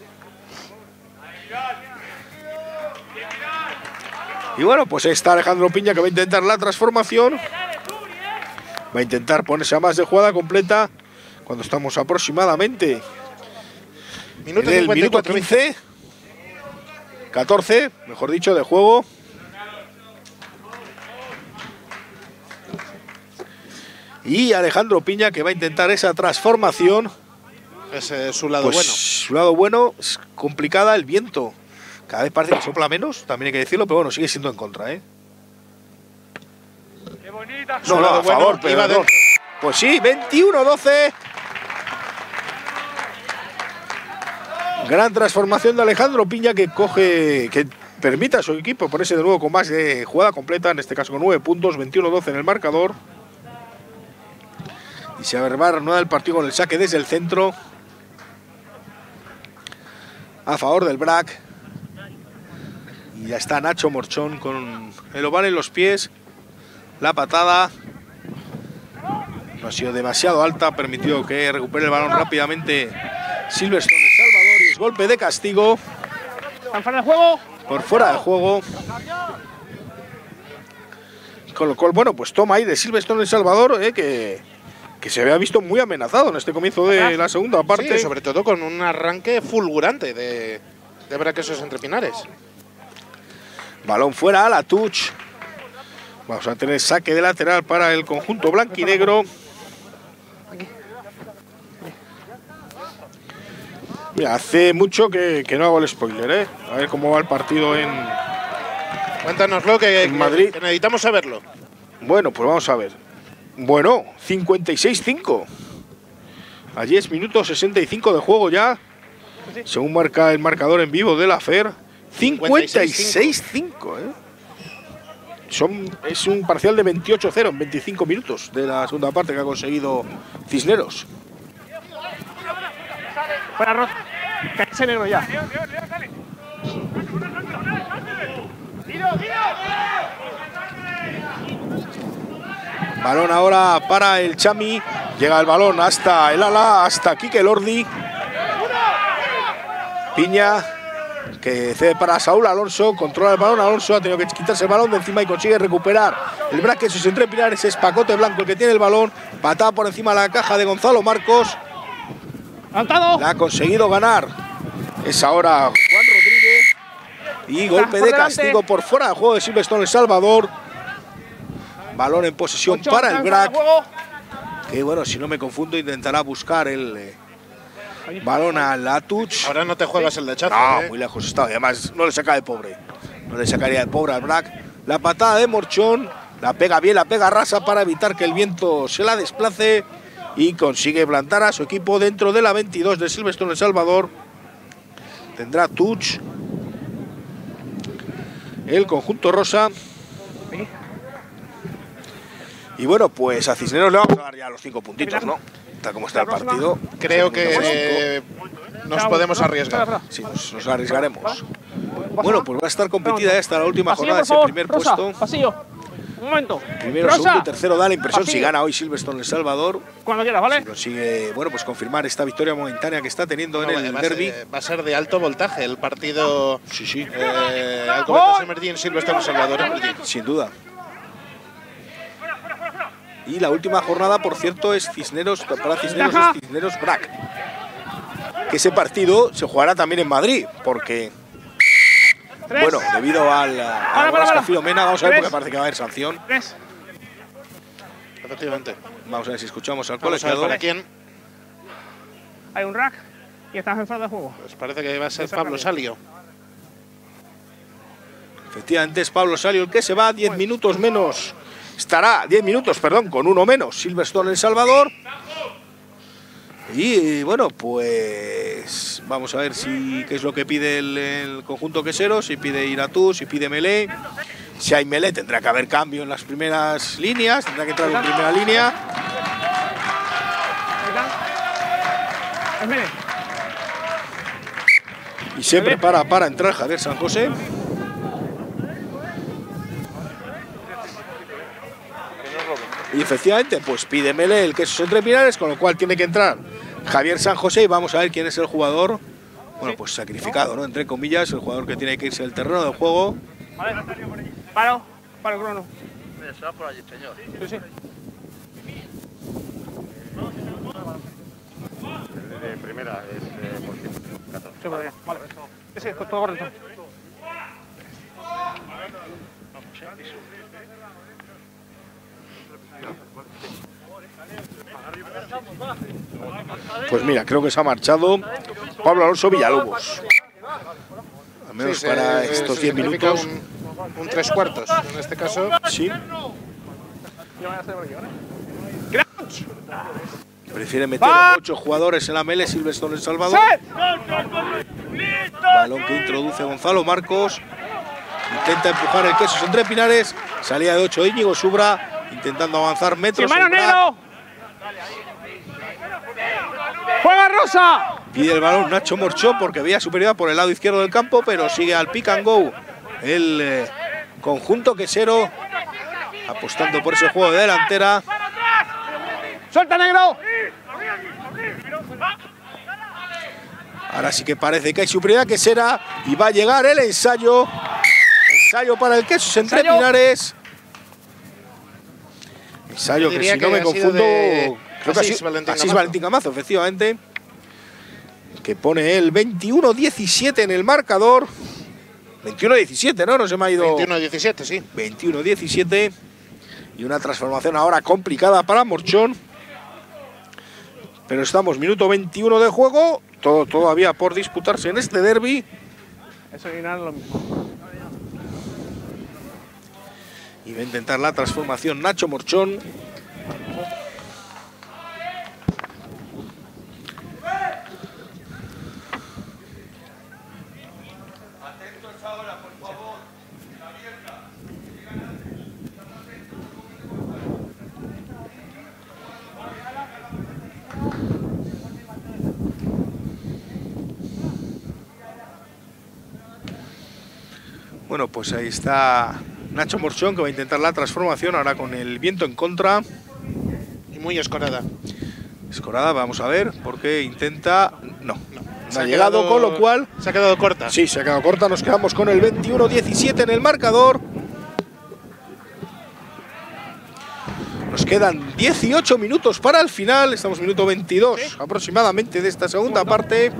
Y bueno, pues está Alejandro Piña, que va a intentar la transformación. Va a intentar ponerse a más de jugada completa cuando estamos aproximadamente Minuto en el minuto quince, catorce, mejor dicho, de juego. Y Alejandro Piña, que va a intentar esa transformación. Ese es su lado Pues, bueno. Su lado bueno es complicada, el viento. Cada vez parece que sopla menos, también hay que decirlo, pero bueno, sigue siendo en contra, ¿eh? Su No, no, lado a bueno favor, iba pero no. dentro. Pues sí, veintiuno doce. Gran transformación de Alejandro Piña, que coge, que permite a su equipo ponerse de nuevo con más de jugada completa, en este caso con nueve puntos, veintiuno doce en el marcador. Y se va a reanudar el partido con el saque desde el centro a favor del B R A C. Y ya está Nacho Morchón con el oval en los pies. La patada no ha sido demasiado alta, ha permitido que recupere el balón rápidamente Silverstone El Salvador, y es golpe de castigo. ¿Están fuera de juego? Por fuera de juego. Con lo cual, bueno, pues toma ahí de Silverstone El Salvador, eh, que, que se había visto muy amenazado en este comienzo de la segunda parte. Sí, sobre todo con un arranque fulgurante de, de Braquesos entre Pinares. Balón fuera a la touch. Vamos a tener saque de lateral para el conjunto blanquinegro. Mira, hace mucho que, que no hago el spoiler, ¿eh? A ver cómo va el partido en... Cuéntanoslo, que, en Madrid. que necesitamos saberlo. Bueno, pues vamos a ver. Bueno, cincuenta y seis cinco. Allí es minuto sesenta y cinco de juego ya. Según marca el marcador en vivo de la F E R. cincuenta y seis cinco, ¿eh? Son, es un parcial de veintiocho cero en veinticinco minutos de la segunda parte que ha conseguido Cisneros. Fuera, Ross. Cállese negro ya. Balón ahora para el Chami. Llega el balón hasta el ala, hasta Quique Lordi. Piña, que cede para Saúl Alonso. Controla el balón. Alonso ha tenido que quitarse el balón de encima y consigue recuperar el Braquesos entre Pinares. Es Pacote Blanco el que tiene el balón. Patada por encima de la caja de Gonzalo Marcos. ¡Levantado! La ha conseguido ganar. Es ahora Juan Rodríguez. Y golpe de castigo por fuera del juego de Silverstone El Salvador. Balón en posesión Ocho, para el B R A C. juego. Que bueno, si no me confundo, intentará buscar el eh, balón a la touch. Ahora no te juegas el dechazo. No, ¿eh? muy lejos está. Y además no le saca de pobre. No le sacaría de pobre al B R A C. La patada de Morchón. La pega bien, la pega rasa para evitar que el viento se la desplace. Y consigue plantar a su equipo dentro de la veintidós de Silverstone El Salvador. Tendrá touch el conjunto rosa. Y bueno, pues a Cisneros le vamos a dar ya los cinco puntitos, ¿no? Tal como está el partido. Creo que eh, nos podemos arriesgar. Sí, nos, nos arriesgaremos. Bueno, pues va a estar competida hasta la última Pasillo, jornada de por ese favor. primer Rosa, puesto. Pasillo. Un momento. Primero, Rosa. segundo y tercero da la impresión si Pasillo. gana hoy Silverstone El Salvador. Cuando quieras, ¿vale? Si consigue, bueno, pues confirmar esta victoria momentánea que está teniendo No, en el va, a derbi. ser, va a ser de alto voltaje el partido. Sí, sí. Eh, Alcobendas Emergín, Silverstone El Salvador Emergín. Sin duda. Y la última jornada, por cierto, es Cisneros, para Cisneros es Cisneros B R A C. Que ese partido se jugará también en Madrid, porque, Tres. bueno, debido al para, a para. Filomena, vamos a ver Tres. porque parece que va a haber sanción. Tres. Efectivamente. Vamos a ver si escuchamos al Vamos a ver colegiado. para quién. Hay un rack y estás en fuera de juego. Pues parece que va a ser Pablo Salio. Efectivamente es Pablo Salio el que se va, diez minutos menos. Estará diez minutos, perdón, con uno menos Silverstone El Salvador. Y bueno, pues vamos a ver si qué es lo que pide el, el conjunto quesero, si pide Iratú, si pide Melé. Si hay Melé tendrá que haber cambio en las primeras líneas, tendrá que entrar en primera línea. Es Mene. Y se prepara para entrar Javier San José. Y efectivamente, pues pide Mele el queso entre pinares, con lo cual tiene que entrar Javier San José y vamos a ver quién es el jugador, bueno, pues sacrificado, ¿no? Entre comillas, el jugador que tiene que irse del terreno del juego. Vale, paro, paro, crono. Mira, se va por allí, señor. Sí, sí. De primera es eh, por ciento catorce. Sí, por allá, vale. Sí, sí, todo correcto. Pues mira, creo que se ha marchado Pablo Alonso Villalobos. Al menos Sí, para se- estos se diez significa minutos. Un, un tres cuartos, en este caso. Sí. Prefiere meter ocho jugadores en la Mele, Silverstone El Salvador. Balón que introduce Gonzalo Marcos. Intenta empujar el queso entre pinares. Salida de ocho Íñigo Subra. Intentando avanzar metros. ¡Hermano el Brac. negro! ¡Juega Rosa! Pide el balón Nacho Morchón porque veía superioridad por el lado izquierdo del campo, pero sigue al pick and go el eh, conjunto quesero, apostando por ese juego de delantera. ¡Suelta, negro! Ahora sí que parece que hay superioridad quesera y va a llegar el ensayo. Ensayo para el queso entre Ensayo. pinares. Ensayo que Diría si no que me ha sido confundo, de creo que Asís Asís Valentín Asís Camacho. Valentín Camacho, efectivamente. Que pone el veintiuno diecisiete en el marcador. veintiuno diecisiete, ¿no? No se me ha ido. veintiuno diecisiete, sí. veintiuno diecisiete. Y una transformación ahora complicada para Morchón. Pero estamos minuto veintiuno de juego. Todo todavía por disputarse en este derbi. Eso y nada lo mismo. Y va a intentar la transformación Nacho Morchón. Bueno, pues ahí está Nacho Morchón, que va a intentar la transformación ahora con el viento en contra. Y muy escorada. Escorada, vamos a ver, porque intenta. No, no, Se ha ha llegado, quedado- con lo cual. Se ha quedado corta. Sí, se ha quedado corta. Nos quedamos con el veintiuno diecisiete en el marcador. Nos quedan dieciocho minutos para el final. Estamos minuto veintidós aproximadamente de esta segunda parte.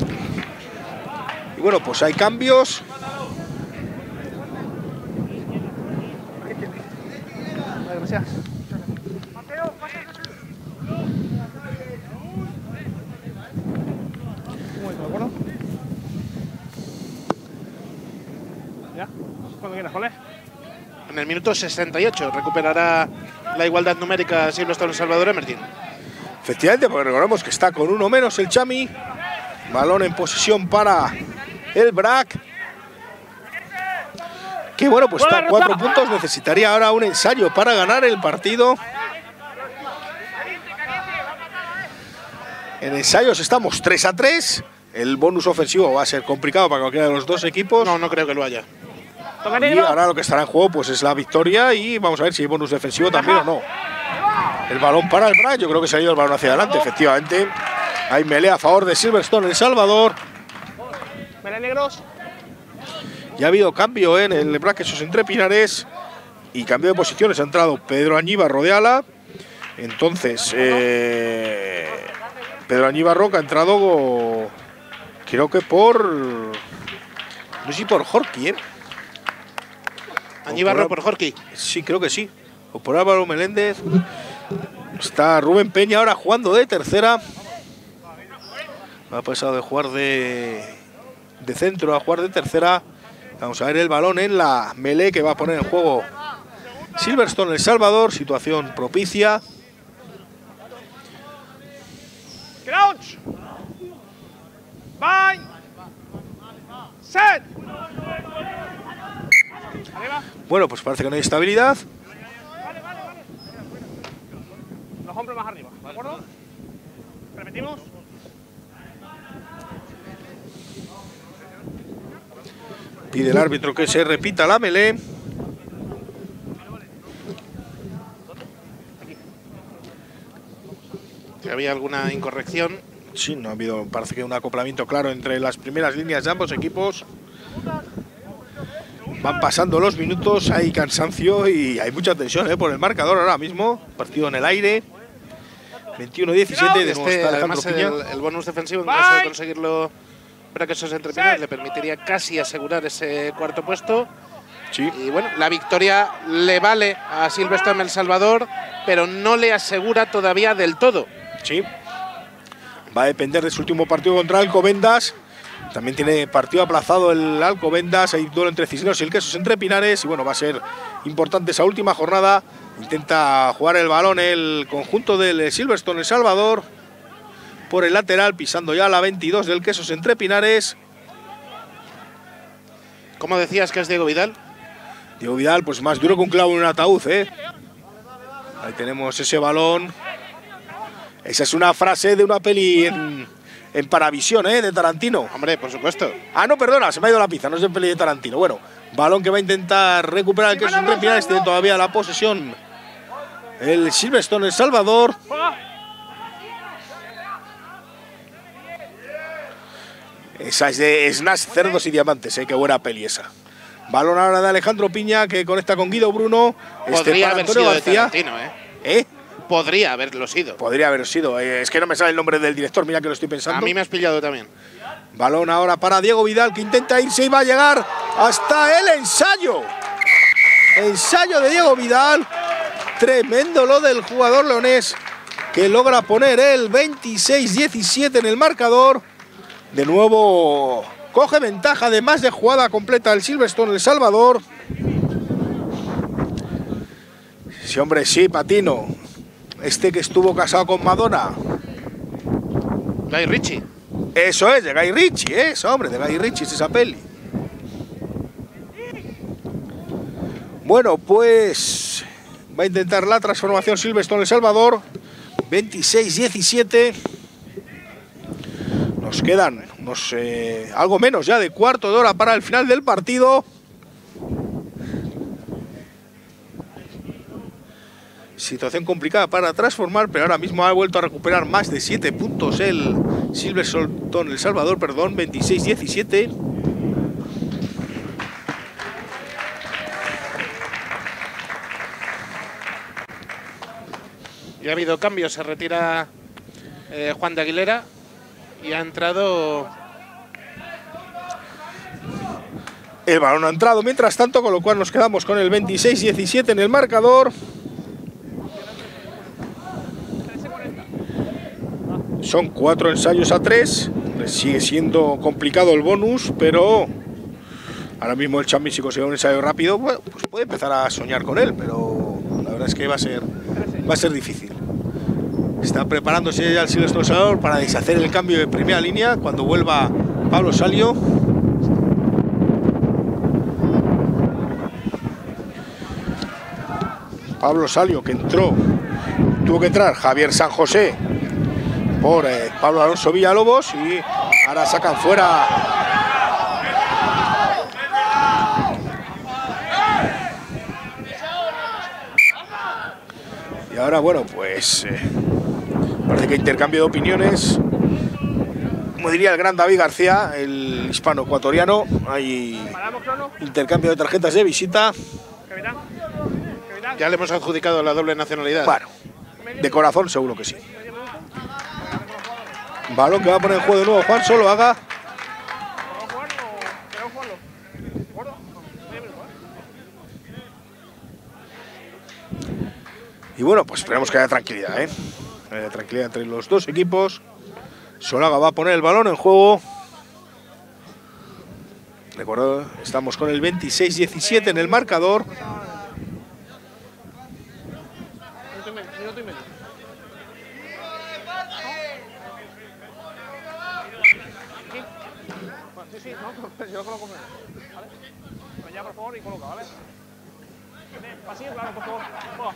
Y bueno, pues hay cambios. Vale, gracias. Un momento, ¿de acuerdo? ¿Ya? Cuando quieras, Jolé. En el minuto sesenta y ocho recuperará la igualdad numérica Silverstone Salvador Emerging. Efectivamente, porque recordemos que está con uno menos el Chami. Balón en posesión para el Brac. Que bueno, pues está a cuatro puntos. Necesitaría ahora un ensayo para ganar el partido. En ensayos estamos tres a tres. El bonus ofensivo va a ser complicado para cualquiera de los dos equipos. No, no creo que lo haya. Toca Y negro. ahora lo que estará en juego pues es la victoria y vamos a ver si hay bonus defensivo también o no. El balón para el Brac, yo creo que se ha ido el balón hacia adelante, efectivamente. Hay melea a favor de Silverstone El Salvador. Mele negros. Ya ha habido cambio en el Brac, esos entre pinares. Y cambio de posiciones. Ha entrado Pedro Añíbarro de ala. Entonces, eh, Pedro Añíbarro que ha entrado, creo que por. No sé si por Jorqui, ¿eh? Añíbarro por Jorqui. Sí, creo que sí. O por Álvaro Meléndez. Está Rubén Peña ahora jugando de tercera. Ha pasado de jugar de, de centro a jugar de tercera. Vamos a ver el balón en la melee que va a poner en juego Silverstone El Salvador. Situación propicia. Crouch. Bye. Set. Arriba. Bueno, pues parece que no hay estabilidad. Los hombros más arriba, ¿de acuerdo? Repetimos. Pide el árbitro que se repita la melee. había alguna incorrección. Sí, no ha habido, parece que un acoplamiento claro entre las primeras líneas de ambos equipos. Van pasando los minutos, hay cansancio y hay mucha tensión, ¿eh? Por el marcador ahora mismo. Partido en el aire. veintiuno diecisiete. De Este, además, el, el bonus defensivo, en caso de conseguirlo para que esos entrepinares, le permitiría casi asegurar ese cuarto puesto. Sí. Y bueno, la victoria le vale a Silverstone El Salvador, pero no le asegura todavía del todo. Sí. Va a depender de su último partido contra Alcobendas. También tiene partido aplazado el Alcobendas. Hay duelo entre Cisneros y el Quesos entre Pinares. Y bueno, va a ser importante esa última jornada. Intenta jugar el balón el conjunto del Silverstone El Salvador por el lateral, pisando ya la veintidós del Quesos entre Pinares. ¿Cómo decías que es Diego Vidal? Diego Vidal, pues más duro que un clavo en un ataúd, ¿eh? Ahí tenemos ese balón. Esa es una frase de una peli en, en Paravisión, ¿eh? De Tarantino. Hombre, por supuesto. Ah, no, perdona, se me ha ido la pizza, no es de peli de Tarantino. Bueno, balón que va a intentar recuperar el Quesos entre Pinares. Tiene todavía la posesión el Silverstone El Salvador. Esa es de Snash, Cerdos y Diamantes, ¿eh? Qué buena peli esa. Balón ahora de Alejandro Piña, que conecta con Guido Bruno. Podría este haber Antonio sido García. de Tarantino, ¿eh? ¿Eh? Podría haberlo sido. Podría haber sido. Eh, es que no me sale el nombre del director, mira que lo estoy pensando. A mí me has pillado también. Balón ahora para Diego Vidal, que intenta irse y va a llegar hasta el ensayo. Ensayo de Diego Vidal. Tremendo lo del jugador leonés, que logra poner el veintiséis diecisiete en el marcador. De nuevo coge ventaja de más de jugada completa el Silverstone El Salvador. Sí, hombre, sí, Patino. Este que estuvo casado con Madonna. Guy Ritchie. Eso es, de Guy Ritchie, eso, hombre, de Guy Ritchie es esa peli. Bueno, pues va a intentar la transformación Silverstone El Salvador. veintiséis diecisiete. Nos quedan unos, eh, algo menos ya de cuarto de hora para el final del partido. Situación complicada para transformar, pero ahora mismo ha vuelto a recuperar más de siete puntos el Silverstone El Salvador, perdón, veintiséis diecisiete. Ya ha habido cambios, se retira eh, Juan de Aguilera y ha entrado... El balón ha entrado mientras tanto, con lo cual nos quedamos con el veintiséis diecisiete en el marcador. Son cuatro ensayos a tres. Sigue siendo complicado el bonus, pero ahora mismo el Champi, si consigue un ensayo rápido, bueno, pues puede empezar a soñar con él, pero la verdad es que va a ser, va a ser difícil. Está preparándose ya el Silverstone El Salvador para deshacer el cambio de primera línea cuando vuelva Pablo Salio. Pablo Salio, que entró, tuvo que entrar Javier San José por eh, Pablo Alonso Villalobos, y ahora sacan fuera y ahora bueno pues eh, parece que intercambio de opiniones, como diría el gran David García, el hispano ecuatoriano. Hay intercambio de tarjetas de visita. Ya le hemos adjudicado la doble nacionalidad. Bueno, de corazón seguro que sí. Balón que va a poner en juego de nuevo Juan Soloaga. Y bueno, pues esperemos que haya tranquilidad, ¿eh? Haya tranquilidad entre los dos equipos. Soloaga va a poner el balón en juego. Recuerdo, estamos con el veintiséis diecisiete en el marcador. Yo lo coloco menos, ¿vale? Pues ya, por favor, y coloca, ¿vale? Pasillo, claro, por favor. Oh.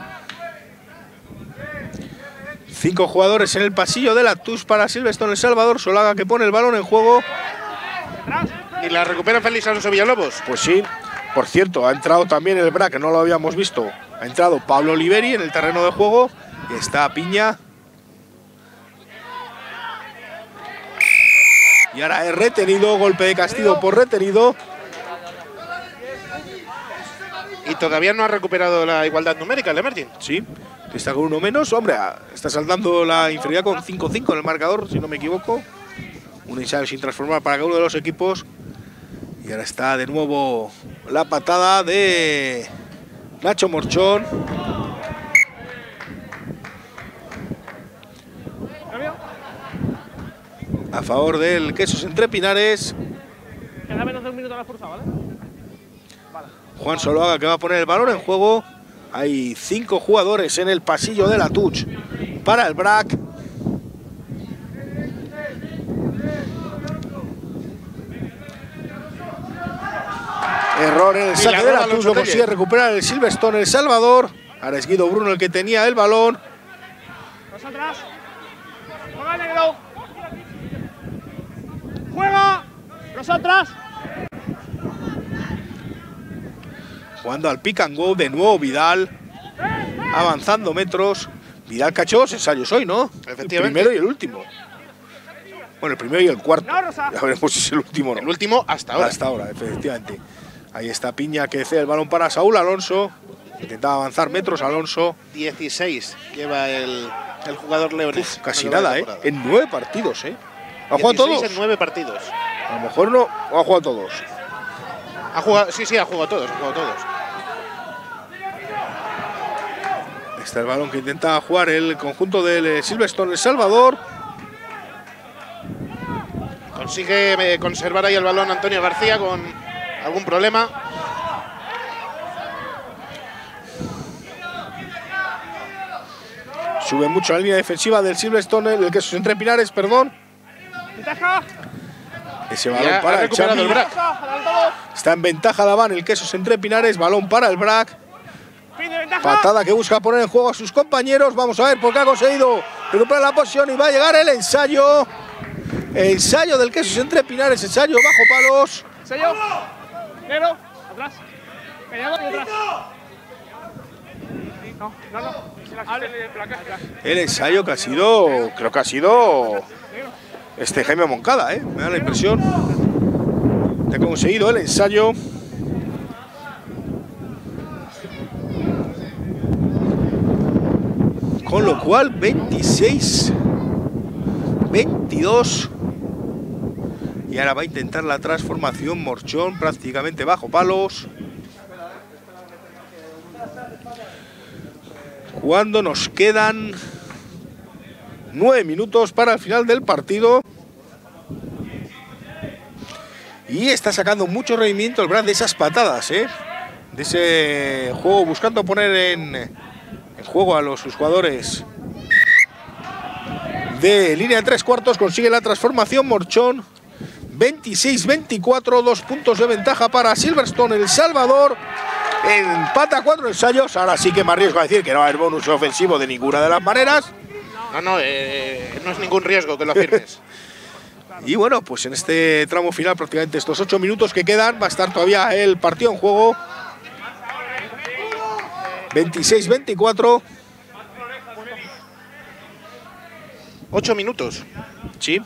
Cinco jugadores en el pasillo de la T U S para Silverstone El Salvador. Soloaga que pone el balón en juego. ¿Y la recupera Félix Alonso Villalobos? Pues sí. Por cierto, ha entrado también el Bra, que no lo habíamos visto. Ha entrado Pablo Oliveri en el terreno de juego. Y está Piña. Y ahora es retenido, golpe de castigo por retenido. Y todavía no ha recuperado la igualdad numérica el Emerging. Sí, está con uno menos. Hombre, está saltando la inferioridad con cinco cinco en el marcador, si no me equivoco. Un ensayo sin transformar para cada uno de los equipos. Y ahora está de nuevo la patada de Nacho Morchón. A favor del Quesos Entre Pinares. Queda menos de un minuto a la fuerza, ¿vale? Juan Soloaga que va a poner el balón en juego. Hay cinco jugadores en el pasillo de la Touch para el B R A C. Error en el saque de la Touch, lo consigue recuperar el Silverstone El Salvador. Ahora es Guido Bruno el que tenía el balón. Los atrás. Juega negro. Juega. Los atrás. Jugando al pick and go de nuevo Vidal. Avanzando metros. Vidal cachó dos ensayos hoy, ¿no? Efectivamente. El primero y el último. Bueno, el primero y el cuarto. Ya veremos si es el último o no. El último hasta ahora. Hasta ahora, efectivamente. Ahí está Piña que cede el balón para Saúl Alonso. Intentaba avanzar metros Alonso. dieciséis lleva el, el jugador leonés. Uf, casi nada, ¿eh? En nueve partidos, ¿eh? ¿Ha jugado todos? en nueve partidos. A lo mejor no, o ha jugado todos. Ha jugado, sí, sí, ha jugado todos, ha jugado todos. Está el balón que intenta jugar el conjunto del Silverstone El Salvador. Consigue eh, conservar ahí el balón Antonio García con algún problema. Sube mucho la línea defensiva del Silverstone, el Quesos Entre Pinares, perdón. Ese balón ya para el Champi. El B R A C. Está en ventaja Daván, el Quesos Entre Pinares, balón para el B R A C. Patada que busca poner en juego a sus compañeros. Vamos a ver por qué ha conseguido recuperar la posición y va a llegar el ensayo. Ensayo del Quesos Entre Pinares, ensayo bajo palos. Ensayo. Negro. Atrás. Callado y atrás. No, no, no. El ensayo que ha sido, creo que ha sido este Jaime Moncada, ¿eh? Me da la impresión. Ha conseguido el ensayo. Con lo cual, veintiséis, veintidós. Y ahora va a intentar la transformación Morchón, prácticamente bajo palos. Cuando nos quedan nueve minutos para el final del partido. Y está sacando mucho rendimiento el B R A C de esas patadas, ¿eh? De ese juego, buscando poner en, en juego a los sus jugadores de línea de tres cuartos. Consigue la transformación Morchón. veintiséis veinticuatro, dos puntos de ventaja para Silverstone El Salvador. Empata cuatro ensayos. Ahora sí que me arriesgo a decir que no va a haber bonus ofensivo de ninguna de las maneras. No, no, eh, no es ningún riesgo que lo afirmes. Y bueno, pues en este tramo final, prácticamente estos ocho minutos que quedan, va a estar todavía el partido en juego. veintiséis veinticuatro. ocho minutos. Sí.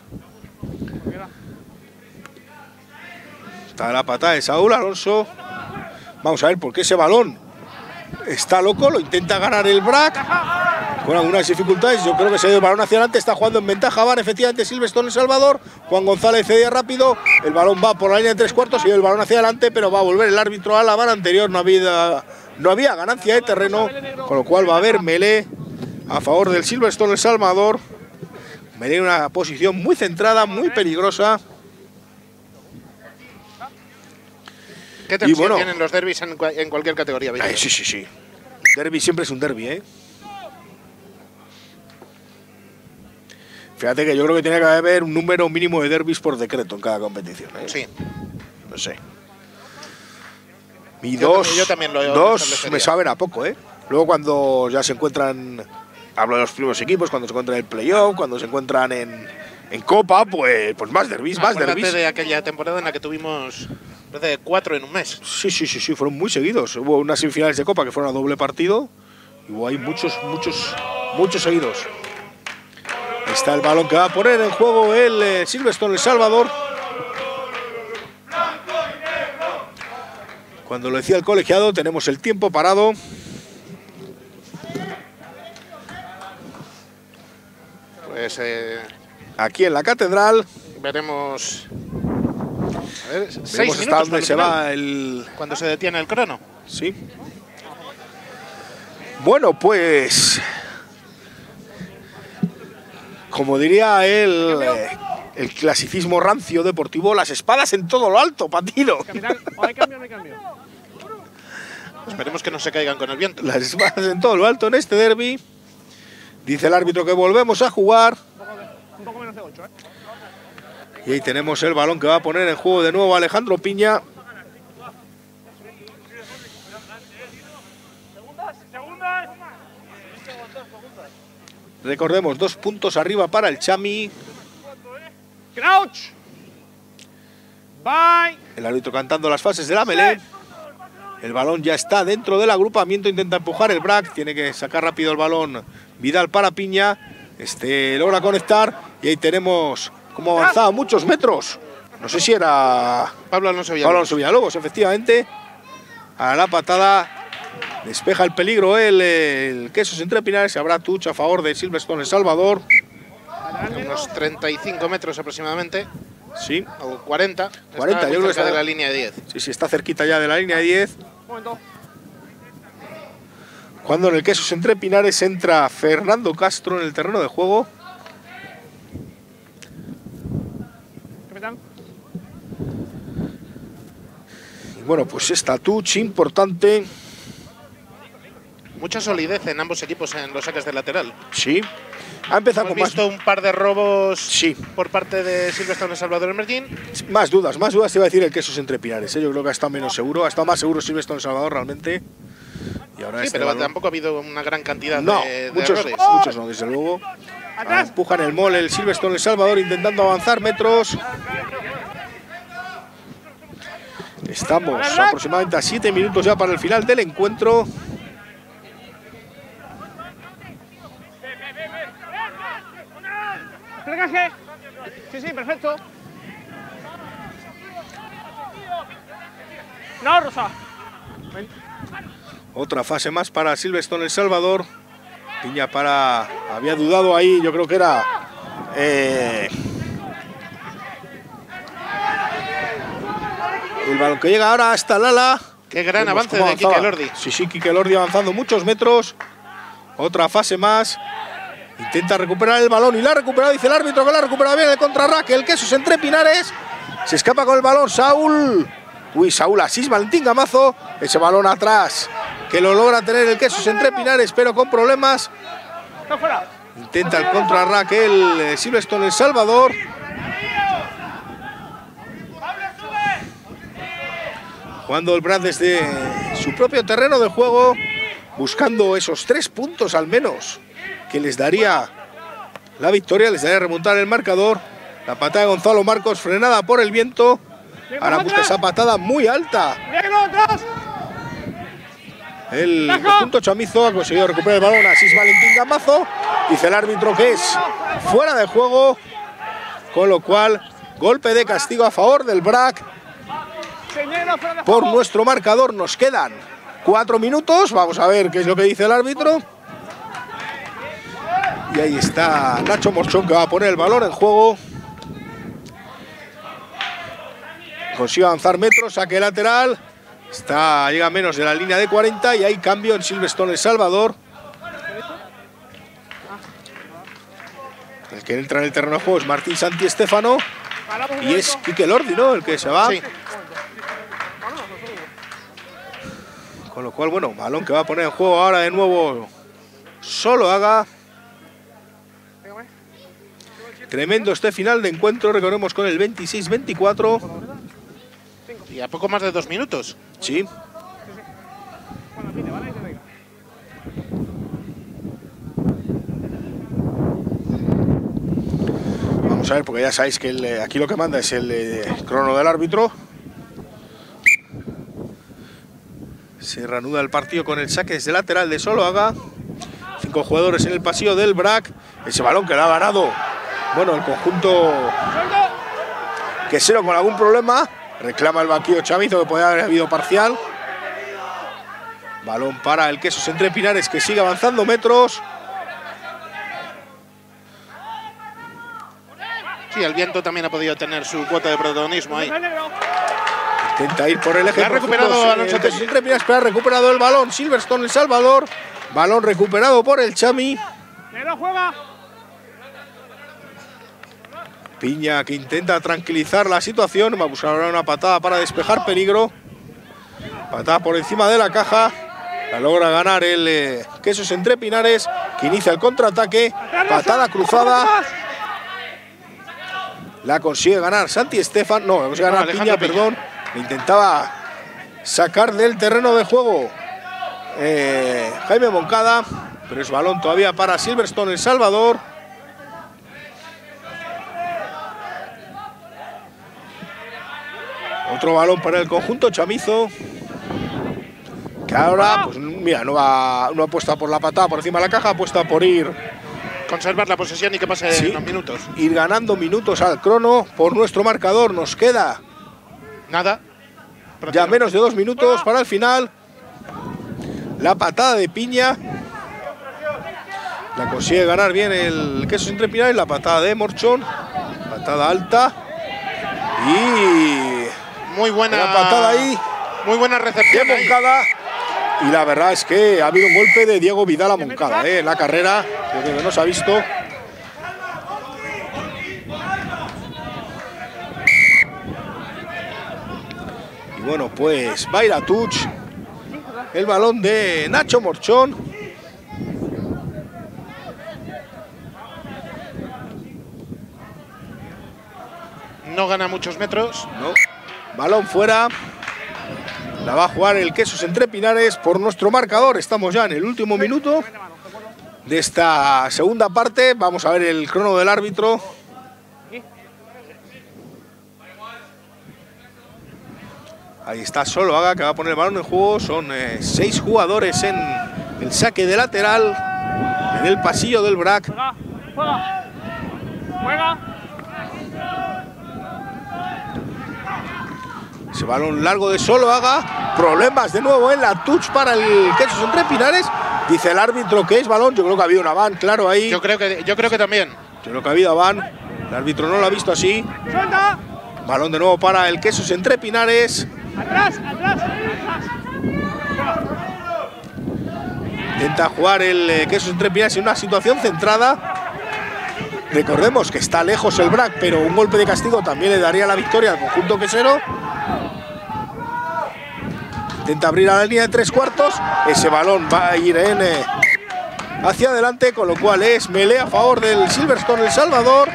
Está la patada de Saúl Alonso. Vamos a ver por qué ese balón está loco. Lo intenta ganar el B R A C con algunas dificultades. Yo creo que se dio el balón hacia adelante. Está jugando en ventaja. Van efectivamente Silverstone El Salvador. Juan González cedía rápido. El balón va por la línea de tres cuartos y el balón hacia adelante, pero va a volver el árbitro a la vara anterior. No había, no había ganancia de terreno, con lo cual va a haber melee a favor del Silverstone El Salvador. Melee en una posición muy centrada, muy peligrosa. ¿Qué tensión bueno, tienen los derbis en, en cualquier categoría? Ay, sí, sí, sí. Derby siempre es un derby, ¿eh? Fíjate que yo creo que tiene que haber un número mínimo de derbis por decreto en cada competición, ¿eh? Sí. No sé. Y yo dos, también, yo también lo dos me saben a poco, ¿eh? Luego cuando ya se encuentran, hablo de los primeros equipos, cuando se encuentran en el playoff, cuando se encuentran en, en Copa, pues, pues más derbis, más Acuérdate derbis. de aquella temporada en la que tuvimos de cuatro en un mes. Sí, sí, sí, sí, fueron muy seguidos. Hubo unas semifinales de Copa que fueron a doble partido. Y hubo ahí muchos, muchos, muchos seguidos. está el balón que va a poner en juego el eh, Silverstone El Salvador. Cuando lo decía el colegiado, tenemos el tiempo parado. Pues eh, aquí en la catedral veremos. A ver, seis veremos hasta dónde se va el. Cuando se detiene el crono. Sí. Bueno, pues. Como diría el, eh, el clasicismo rancio deportivo, las espadas en todo lo alto, Patino. Capitán, o hay cambio o no hay cambio. Esperemos que no se caigan con el viento. Las espadas en todo lo alto en este derbi. Dice el árbitro que volvemos a jugar. Un poco menos de ocho, ¿eh? Y ahí tenemos el balón que va a poner en juego de nuevo Alejandro Piña. Recordemos, dos puntos arriba para el Chami. Crouch. Bye. El árbitro cantando las fases de la melee. El balón ya está dentro del agrupamiento, intenta empujar el Brac, tiene que sacar rápido el balón Vidal para Piña. Este logra conectar y ahí tenemos cómo avanzaba muchos metros. No sé si era Pablo Alonso Villalobos. Pablo Alonso Villalobos, efectivamente. A la patada despeja el peligro el, el Quesos entre Pinares. Habrá touch a favor de Silverstone El Salvador. Unos treinta y cinco metros aproximadamente. Sí. O cuarenta. cuarenta, está yo creo que está de la línea de diez. Sí, sí, está cerquita ya de la línea de diez. Un momento. Cuando en el Quesos entre Pinares entra Fernando Castro en el terreno de juego. Capitán. Y bueno, pues esta touch importante. Mucha solidez en ambos equipos en los saques de lateral. Sí. Ha empezado Hemos con más, visto un par de robos sí. por parte de Silverstone El Salvador Emerging. más dudas, más dudas te iba a decir el Quesos entre Pinares. ¿eh? Yo creo que ha estado menos seguro, ha estado más seguro Silverstone El Salvador realmente. Y ahora Sí, este pero balón. tampoco ha habido una gran cantidad No, de, de muchos, errores. muchos no, desde luego. Ahora empujan el mole el Silverstone El Salvador intentando avanzar metros. Estamos aproximadamente a siete minutos ya para el final del encuentro. Plegaje. Sí, sí, perfecto. No, Rosa. Ven. Otra fase más para Silverstone El Salvador. Piña para... Había dudado ahí, yo creo que era... Eh, el balón que llega ahora hasta Lala. Qué gran Vemos avance cómo de Quique avanzaba. Lordi. Sí, sí, Quique Lordi avanzando muchos metros. Otra fase más. Intenta recuperar el balón y la ha recuperado, dice el árbitro que la ha recuperado bien el contrarraque. El Quesos entre Pinares. Se escapa con el balón Saúl. Uy, Saúl Asís, Valentín Gamazo. Ese balón atrás que lo logra tener el Quesos entre Pinares, pero con problemas. Está fuera. Intenta el contrarraque el eh, Silverstone El Salvador. Jugando el Brad desde su propio terreno de juego, buscando esos tres puntos al menos que les daría la victoria, les daría remontar el marcador. La patada de Gonzalo Marcos frenada por el viento. Ahora busca esa patada muy alta. El conjunto chamizo ha conseguido recuperar el balón. Asís Valentín Gamazo. Dice el árbitro que es fuera de juego. Con lo cual, golpe de castigo a favor del Brac. Por nuestro marcador nos quedan cuatro minutos. Vamos a ver qué es lo que dice el árbitro. Y ahí está Nacho Morchón que va a poner el balón en juego. Consigue avanzar metros, saque lateral. Está, llega a menos de la línea de cuarenta y hay cambio en Silverstone El Salvador. El que entra en el terreno de juego es Martín Santi Estéfano. Y es Quique Lordi, ¿no? El que se va. Sí. Con lo cual, bueno, balón que va a poner en juego ahora de nuevo Solo Haga. Tremendo este final de encuentro, recordemos con el veintiséis veinticuatro. Y a poco más de dos minutos. Sí. Vamos a ver, porque ya sabéis que el, aquí lo que manda es el eh, crono del árbitro. Se reanuda el partido con el saque desde lateral de Solo Haga. Cinco jugadores en el pasillo del Brac. Ese balón que le ha ganado, bueno, el conjunto quesero con algún problema. Reclama el banquillo Chamizo, que podría haber habido parcial. Balón para el Quesos Entre Pinares, que sigue avanzando metros. Sí, el viento también ha podido tener su cuota de protagonismo ahí. Intenta ir por el eje. Ha recuperado Alonso Quesos Entre Pinares, pero ha recuperado el balón Silverstone El Salvador. Balón recuperado por el Chami. juega. Piña, que intenta tranquilizar la situación. Va a buscar ahora una patada para despejar peligro. Patada por encima de la caja. La logra ganar el eh, Quesos Entre Pinares, que inicia el contraataque. Patada cruzada. La consigue ganar Santi Estefan. No, la consigue ganar Piña, perdón. Le intentaba sacar del terreno de juego eh, Jaime Moncada. Pero es balón todavía para Silverstone El Salvador. Otro balón para el conjunto Chamizo. Que ahora, pues mira, no, va, no apuesta por la patada por encima de la caja, apuesta por ir. Conservar la posesión y que pase Sí, los minutos. Ir ganando minutos al crono por nuestro marcador. Nos queda nada. Ya menos de dos minutos para el final. La patada de Piña. La consigue ganar bien el Quesos Entre Pinares. La patada de Morchón. Patada alta. Y muy buena la patada ahí. Muy buena recepción de Moncada. Y la verdad es que ha habido un golpe de Diego Vidal a Moncada ¿eh? en la carrera. Yo creo que no se ha visto. Y bueno, pues va a ir a touch el balón de Nacho Morchón. No gana muchos metros. No. Balón fuera. La va a jugar el Quesos Entre Pinares por nuestro marcador. Estamos ya en el último minuto de esta segunda parte. Vamos a ver el crono del árbitro. Ahí está Soloaga, que va a poner el balón en juego. Son eh, seis jugadores en el saque de lateral en el pasillo del B R A C. Juega, juega, juega. Ese balón largo de Soloaga. Problemas de nuevo en la touch para el Quesos Entre Pinares. Dice el árbitro que es balón. Yo creo que ha habido una van, claro, ahí. Yo creo que, yo creo que también. Yo creo que ha habido van. El árbitro no lo ha visto así. Suelta. Balón de nuevo para el Quesos Entre Pinares. Atrás, atrás, atrás. Intenta jugar el eh, Quesos Entre Pinares en una situación centrada. Recordemos que está lejos el B R A C, pero un golpe de castigo también le daría la victoria al conjunto quesero. Intenta abrir a la línea de tres cuartos. Ese balón va a ir en, eh, hacia adelante, con lo cual es melee a favor del Silverstone El Salvador.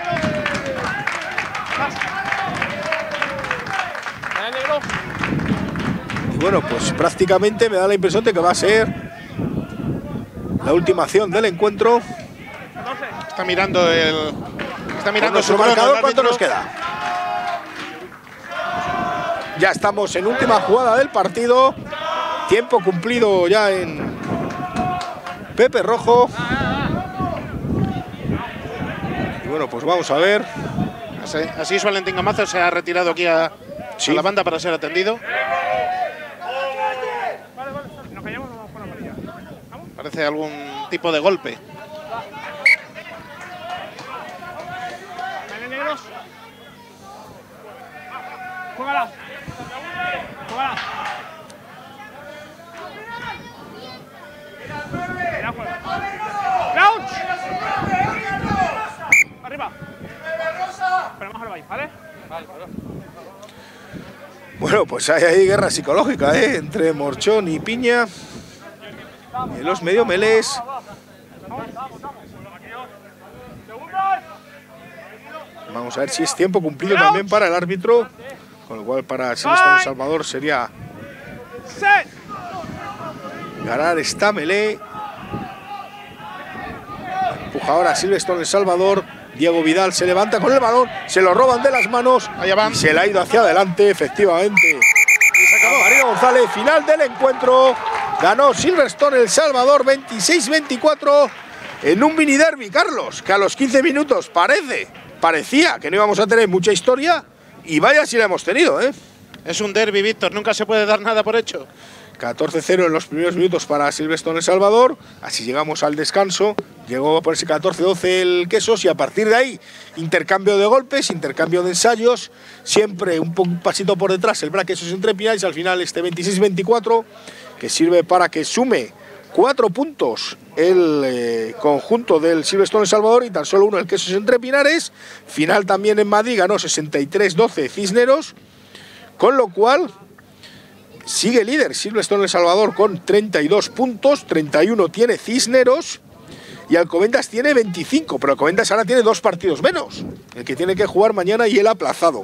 Y bueno, pues prácticamente me da la impresión de que va a ser la última acción del encuentro. Está mirando el. Está mirando su marcador. ¿Cuánto nos queda? Ya estamos en última jugada del partido. Tiempo cumplido ya en Pepe Rojo. Y bueno, pues vamos a ver. Así, así es, Valentín Gamazo se ha retirado aquí a, sí. a la banda para ser atendido. Parece algún tipo de golpe. Juégala. Juégala. ¡Crouch! Arriba. Pero más arriba ahí, ¿vale? Vale, bueno, pues hay ahí guerra psicológica, ¿eh? Entre Morchón y Piña. En los medio melés. Vamos a ver si es tiempo cumplido también para el árbitro. Con lo cual para Silverstone El Salvador sería ganar esta melee. Empuja ahora Silverstone El Salvador. Diego Vidal se levanta con el balón. Se lo roban de las manos. Allá van. Y se le ha ido hacia adelante, efectivamente. Y se acabó. Marino González, final del encuentro. Ganó Silverstone El Salvador veintiséis veinticuatro. en un mini derby, Carlos, que a los quince minutos parece, parecía que no íbamos a tener mucha historia y vaya si la hemos tenido, ¿eh? Es un derby, Víctor, nunca se puede dar nada por hecho. catorce cero en los primeros minutos para Silverstone El Salvador, así llegamos al descanso, llegó a ponerse catorce doce el Quesos y a partir de ahí intercambio de golpes, intercambio de ensayos, siempre un, un pasito por detrás el Brac Quesos entre Pinares, al final este veintiséis veinticuatro que sirve para que sume cuatro puntos el eh, conjunto del Silverstone El Salvador y tan solo uno el Quesos entre Pinares. Final también en Madrid, ganó sesenta y tres doce Cisneros, con lo cual sigue líder Silverstone El Salvador con treinta y dos puntos, treinta y uno tiene Cisneros y Alcobendas tiene veinticinco, pero Alcobendas ahora tiene dos partidos menos, el que tiene que jugar mañana y el aplazado.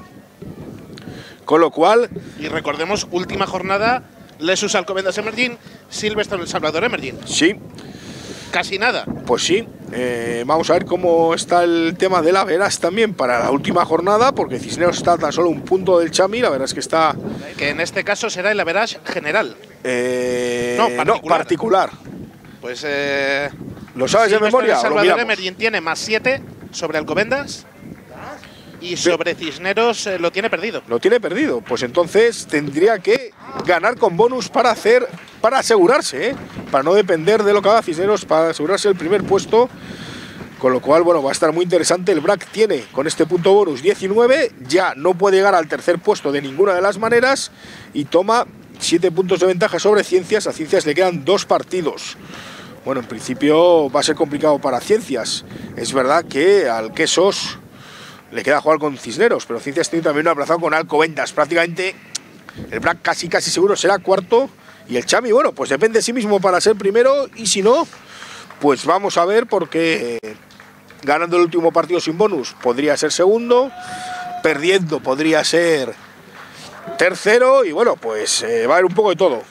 Con lo cual… Y recordemos, última jornada, Lesus Alcobendas Emerging, Silverstone El Salvador Emerging. Sí. Casi nada. Pues sí, eh, vamos a ver cómo está el tema de la Veras también para la última jornada, porque Cisneros está tan solo un punto del Chami, la verdad es que está… Que en este caso será el average general. Eh, no, particular. No, particular. Pues… Eh, ¿Lo sabes de memoria? El Salvador Emerging tiene más siete sobre Alcobendas y sobre Cisneros eh, lo tiene perdido. Lo tiene perdido, pues entonces tendría que ganar con bonus para hacer… para asegurarse, ¿eh? Para no depender de lo que haga Cisneros, para asegurarse el primer puesto, con lo cual, bueno, va a estar muy interesante. El Brac tiene con este punto bonus diecinueve, ya no puede llegar al tercer puesto de ninguna de las maneras y toma siete puntos de ventaja sobre Ciencias. A Ciencias le quedan dos partidos. Bueno, en principio va a ser complicado para Ciencias. Es verdad que al Quesos le queda jugar con Cisneros, pero Ciencias tiene también un aplazado con Alcobendas. Prácticamente el Brac casi casi seguro será cuarto. Y el Chami, bueno, pues depende de sí mismo para ser primero y si no, pues vamos a ver porque eh, ganando el último partido sin bonus podría ser segundo, perdiendo podría ser tercero y bueno, pues eh, va a haber un poco de todo.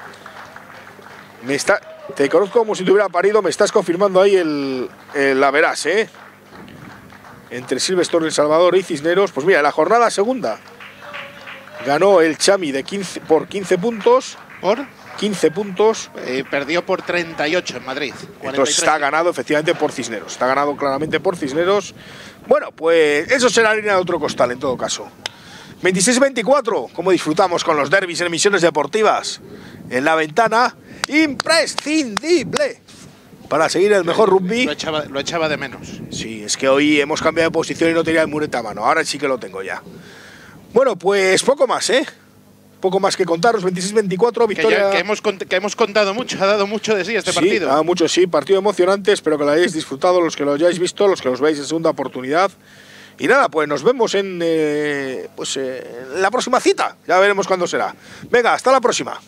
Me está, te conozco como si te hubiera parido, me estás confirmando ahí el, el la verás, ¿eh? Entre Silverstone El Salvador y Cisneros, pues mira, la jornada segunda ganó el Chami de quince, por quince puntos. ¿Por? quince puntos. Eh, perdió por treinta y ocho en Madrid. Entonces está ganado efectivamente por Cisneros. Está ganado claramente por Cisneros. Bueno, pues eso será harina de otro costal en todo caso. veintiséis veinticuatro, como disfrutamos con los derbis en emisiones deportivas. En la ventana, imprescindible para seguir el mejor rugby. Lo echaba, lo echaba de menos. Sí, es que hoy hemos cambiado de posición y no tenía el mureta a mano. Ahora sí que lo tengo ya. Bueno, pues poco más, ¿eh? Poco más que contaros, veintiséis veinticuatro, victoria… Que, ya, que, hemos, que hemos contado mucho, ha dado mucho de sí este sí, partido. ha dado mucho, sí, partido emocionante, espero que lo hayáis disfrutado, los que lo hayáis visto, los que los veáis en segunda oportunidad. Y nada, pues nos vemos en, eh, pues, eh, en la próxima cita, ya veremos cuándo será. Venga, hasta la próxima.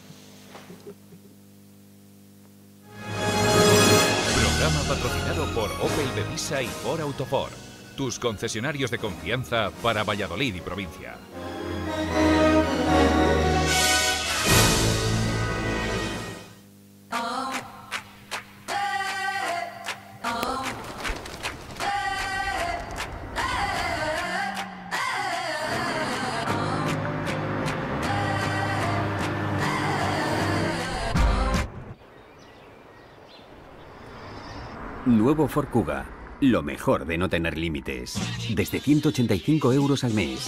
Programa patrocinado por Opel Bevisa y Ford Autofort, tus concesionarios de confianza para Valladolid y provincia. Nuevo Ford Kuga. Lo mejor de no tener límites. Desde ciento ochenta y cinco euros al mes.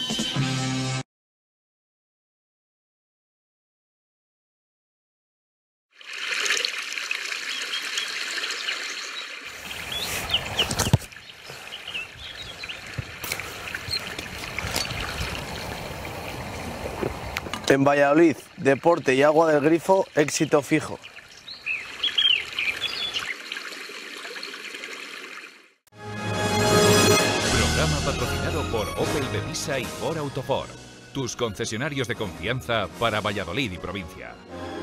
En Valladolid, deporte y agua del grifo, éxito fijo. Programa patrocinado por Opel Bevisa y Ford Autofort, tus concesionarios de confianza para Valladolid y provincia.